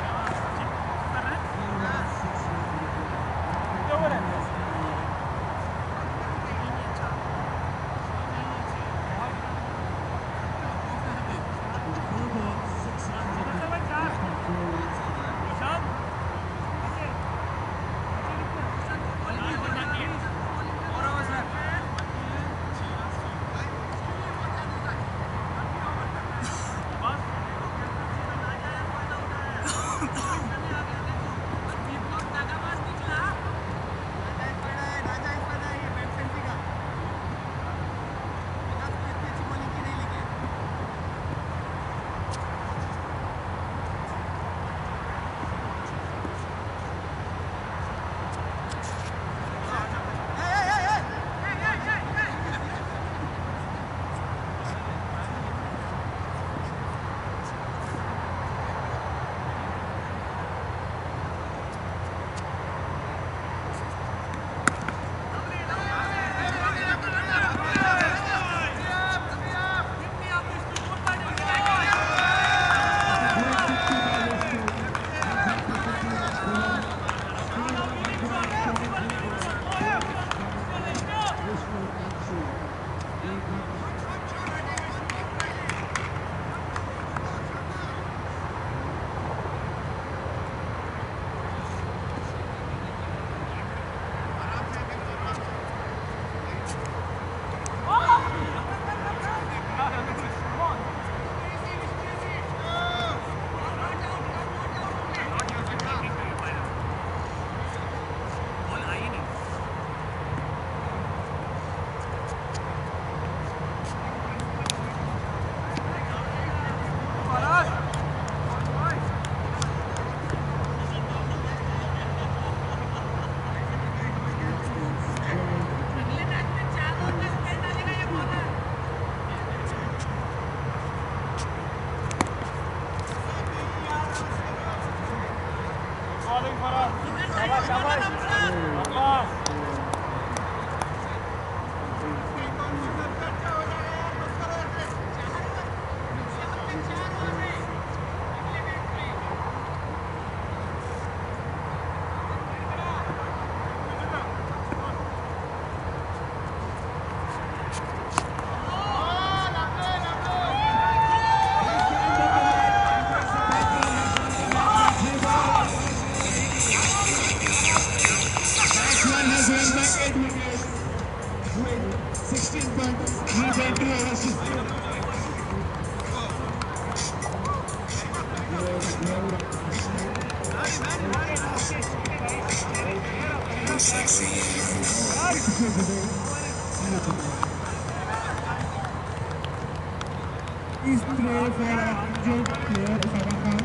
Please pray for our injured player, Farah Khan.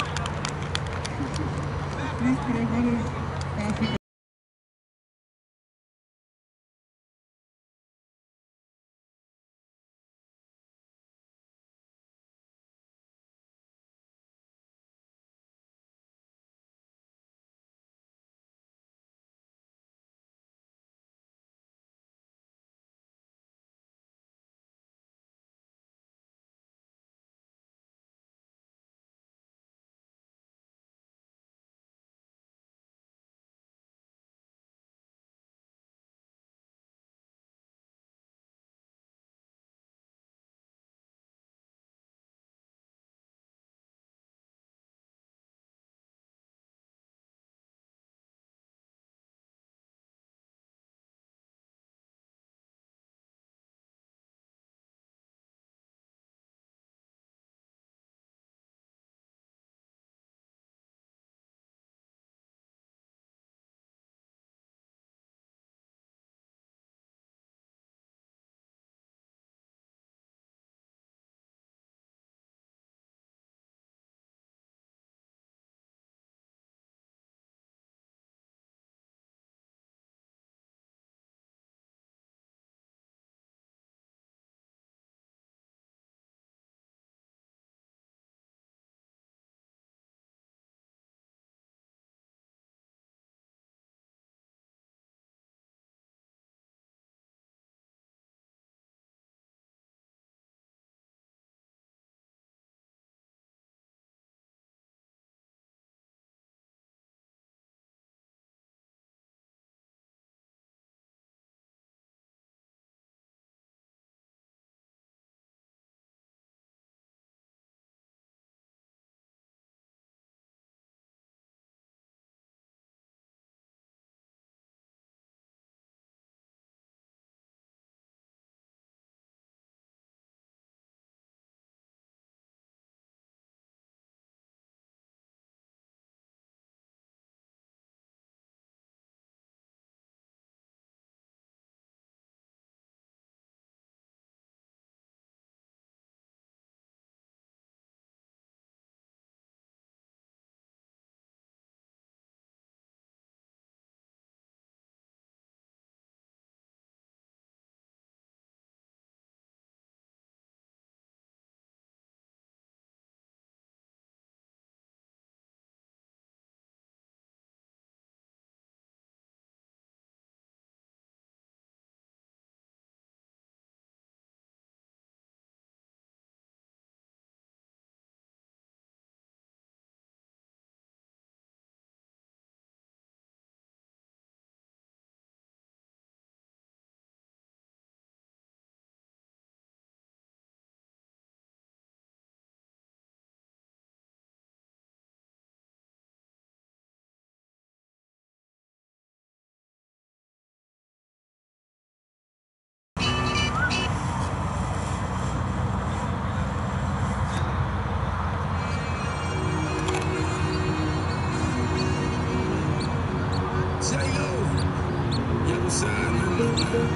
Please pray for his passing.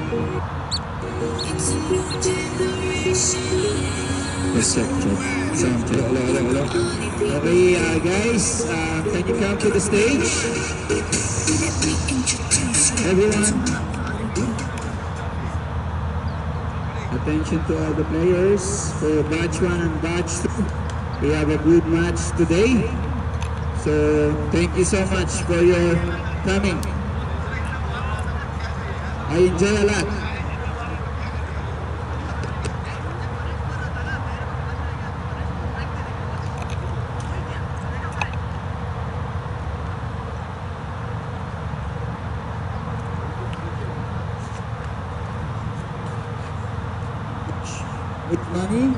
Yes, check. Sound check. Hello. Okay, guys, can you come to the stage? Everyone. Attention to all the players for batch 1 and batch 2. We have a good match today. So thank you so much for your coming. I enjoy a lot. With money.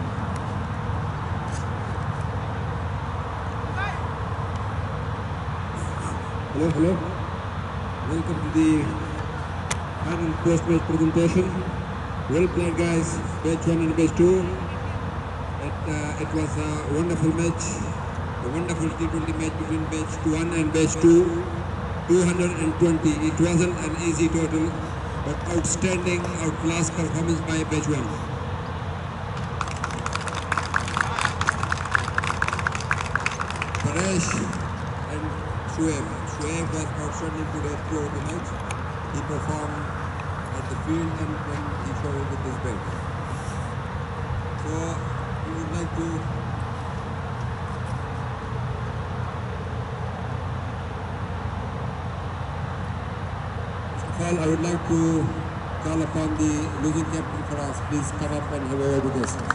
Hello. Welcome to the final post-match presentation. Well played, guys. Batch 1 and batch 2. It was a wonderful match, a wonderful T20 match between batch 1 and batch 2. 220. It wasn't an easy total, but outstanding, outclass performance by batch 1. Paresh and Shoaib. Shoaib was outstanding today throughout the match. He performed at the field and when he showed with his bat. So we would like to first of all, I would like to call upon the losing captain for us. Please come up and have a word with us.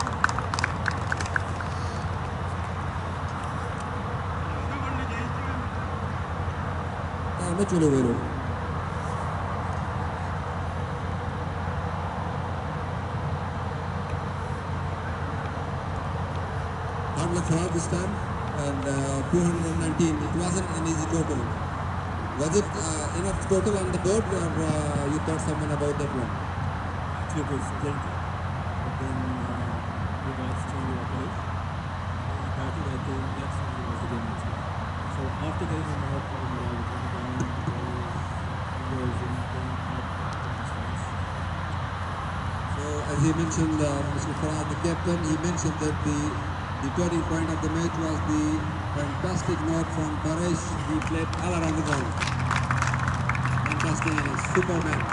Chule Vero. Hard luck for us this time, and 219. It wasn't an easy total. Was it enough total on the board, or you thought someone about that one? Actually, it was plenty. But then we got strongly opposed. I think that's something was the game actually. So after getting him out from the So as he mentioned, Mr. Farad, the captain, he mentioned that the turning point of the match was the fantastic note from Paresh. He played all around the ground. Fantastic, Superman.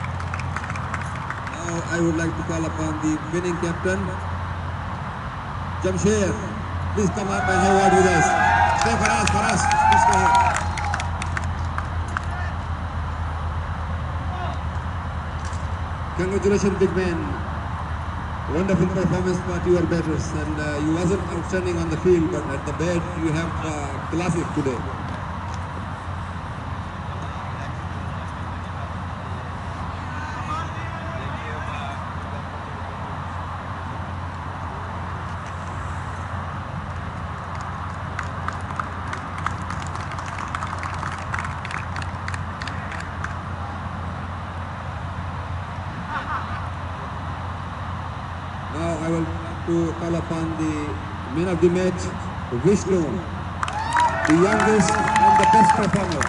Now I would like to call upon the winning captain, Jamsher. Please come up and have a word with us. Stay Faraz, please go ahead. Congratulations, big man. Wonderful performance by your batters, and you wasn't outstanding on the field, but at the bat you have classic today. Now I will like to call upon the man of the match, Vishnu, the youngest and the best performer.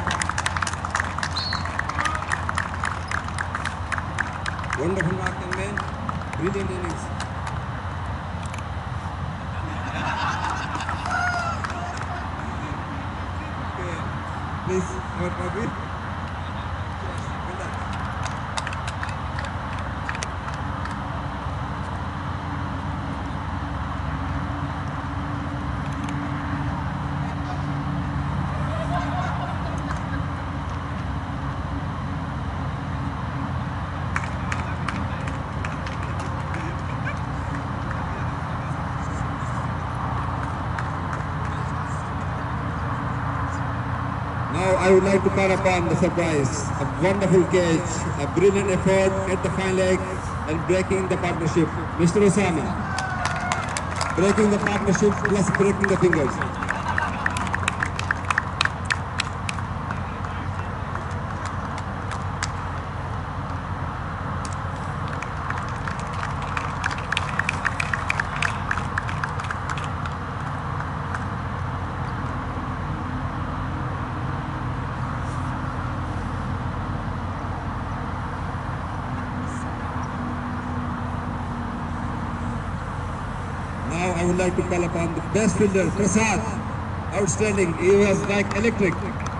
Wonderful marking man, brilliant innings. Okay, please, your copy. Now I would like to call upon the surprise, a wonderful catch, a brilliant effort at the fine leg and breaking the partnership. Mr. Osama, breaking the partnership plus breaking the fingers. Now I would like to call upon the best fielder, Prasad. Outstanding. He was like electric.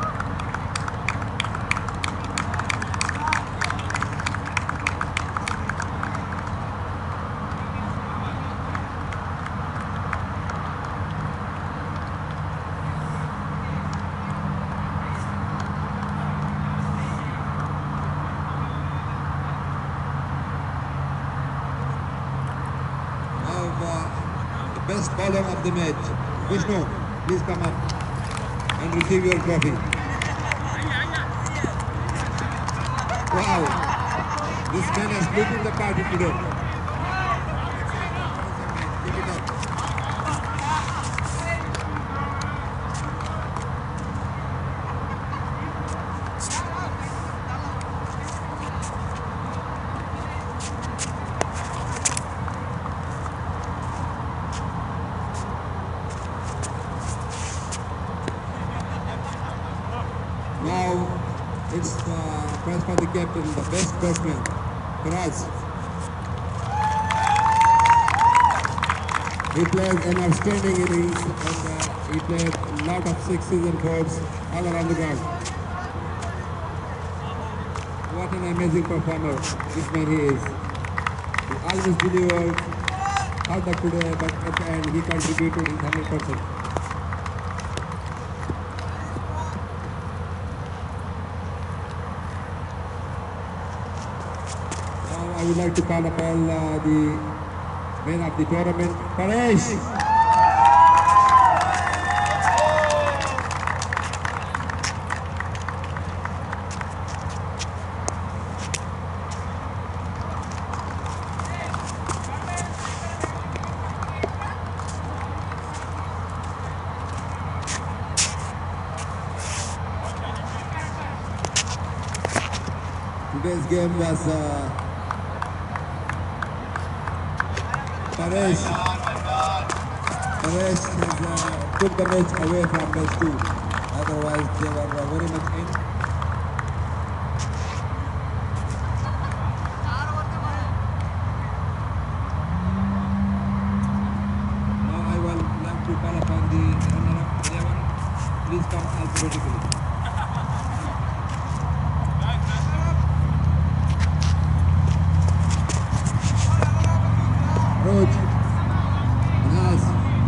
Best bowler of the match. Vishnu, please come up and receive your trophy. Wow, this man has lit in the party today. Keep it up. Now it's the prize for the captain, the best batsman, Faraz. He played an outstanding innings and he played a lot of sixes and fours all around the ground. What an amazing performer this man he is. He always delivered hard luck today, but at the end he contributed his 100%. I would like to call upon the man of the tournament, Paresh. Today's game was Paresh has took the match away from match 2. Otherwise, they were very much in. Now I will like to call upon the runner-up 11. Please come alphabetically. Roj, Nas,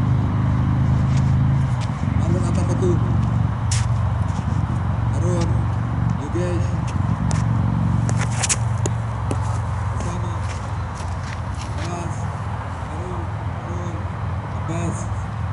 Arun Atapatu, Arun, Yogesh, Osama, Nas, Arun, Abbas.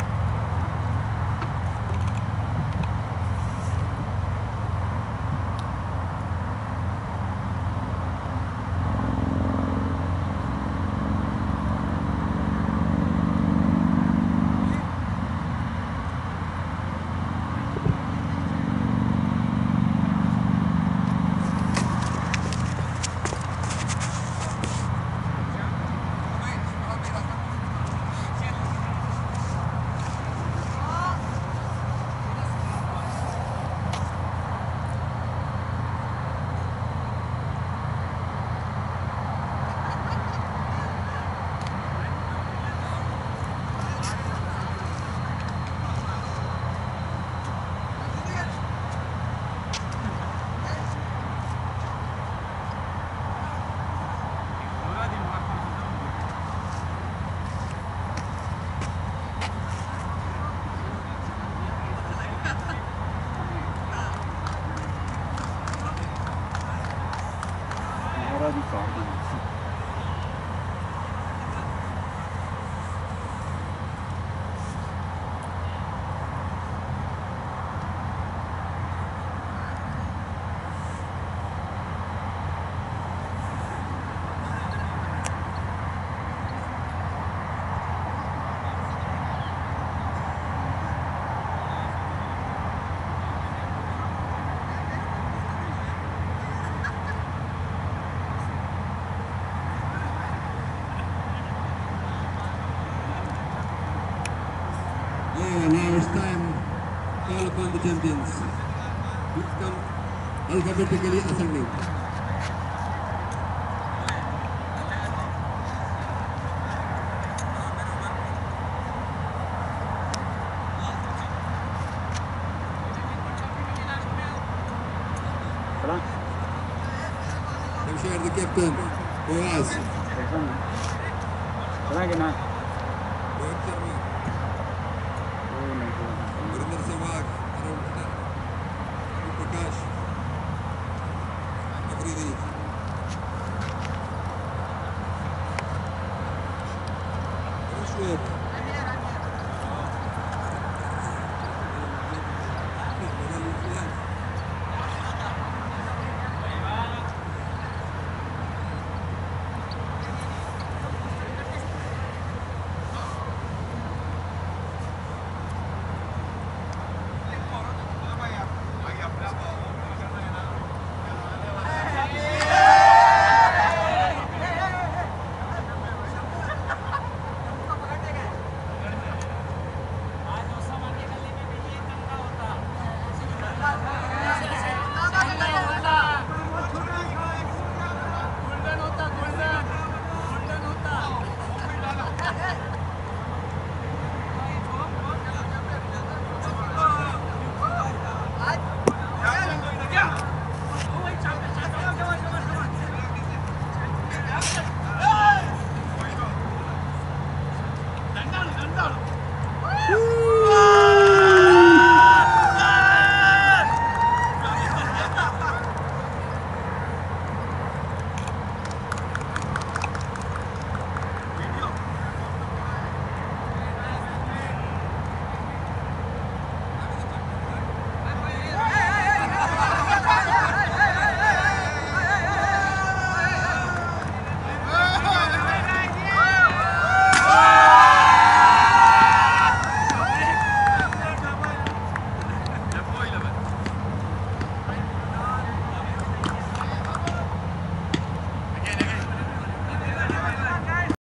Now it's time to call upon the champions. Please come alphabetically ascending. captain, Boaz. ಚೆನ್ನಾಗಿನ Rohit Sharma, Gurinder Sehwag, Arun Prakash, Afridi. Finish it.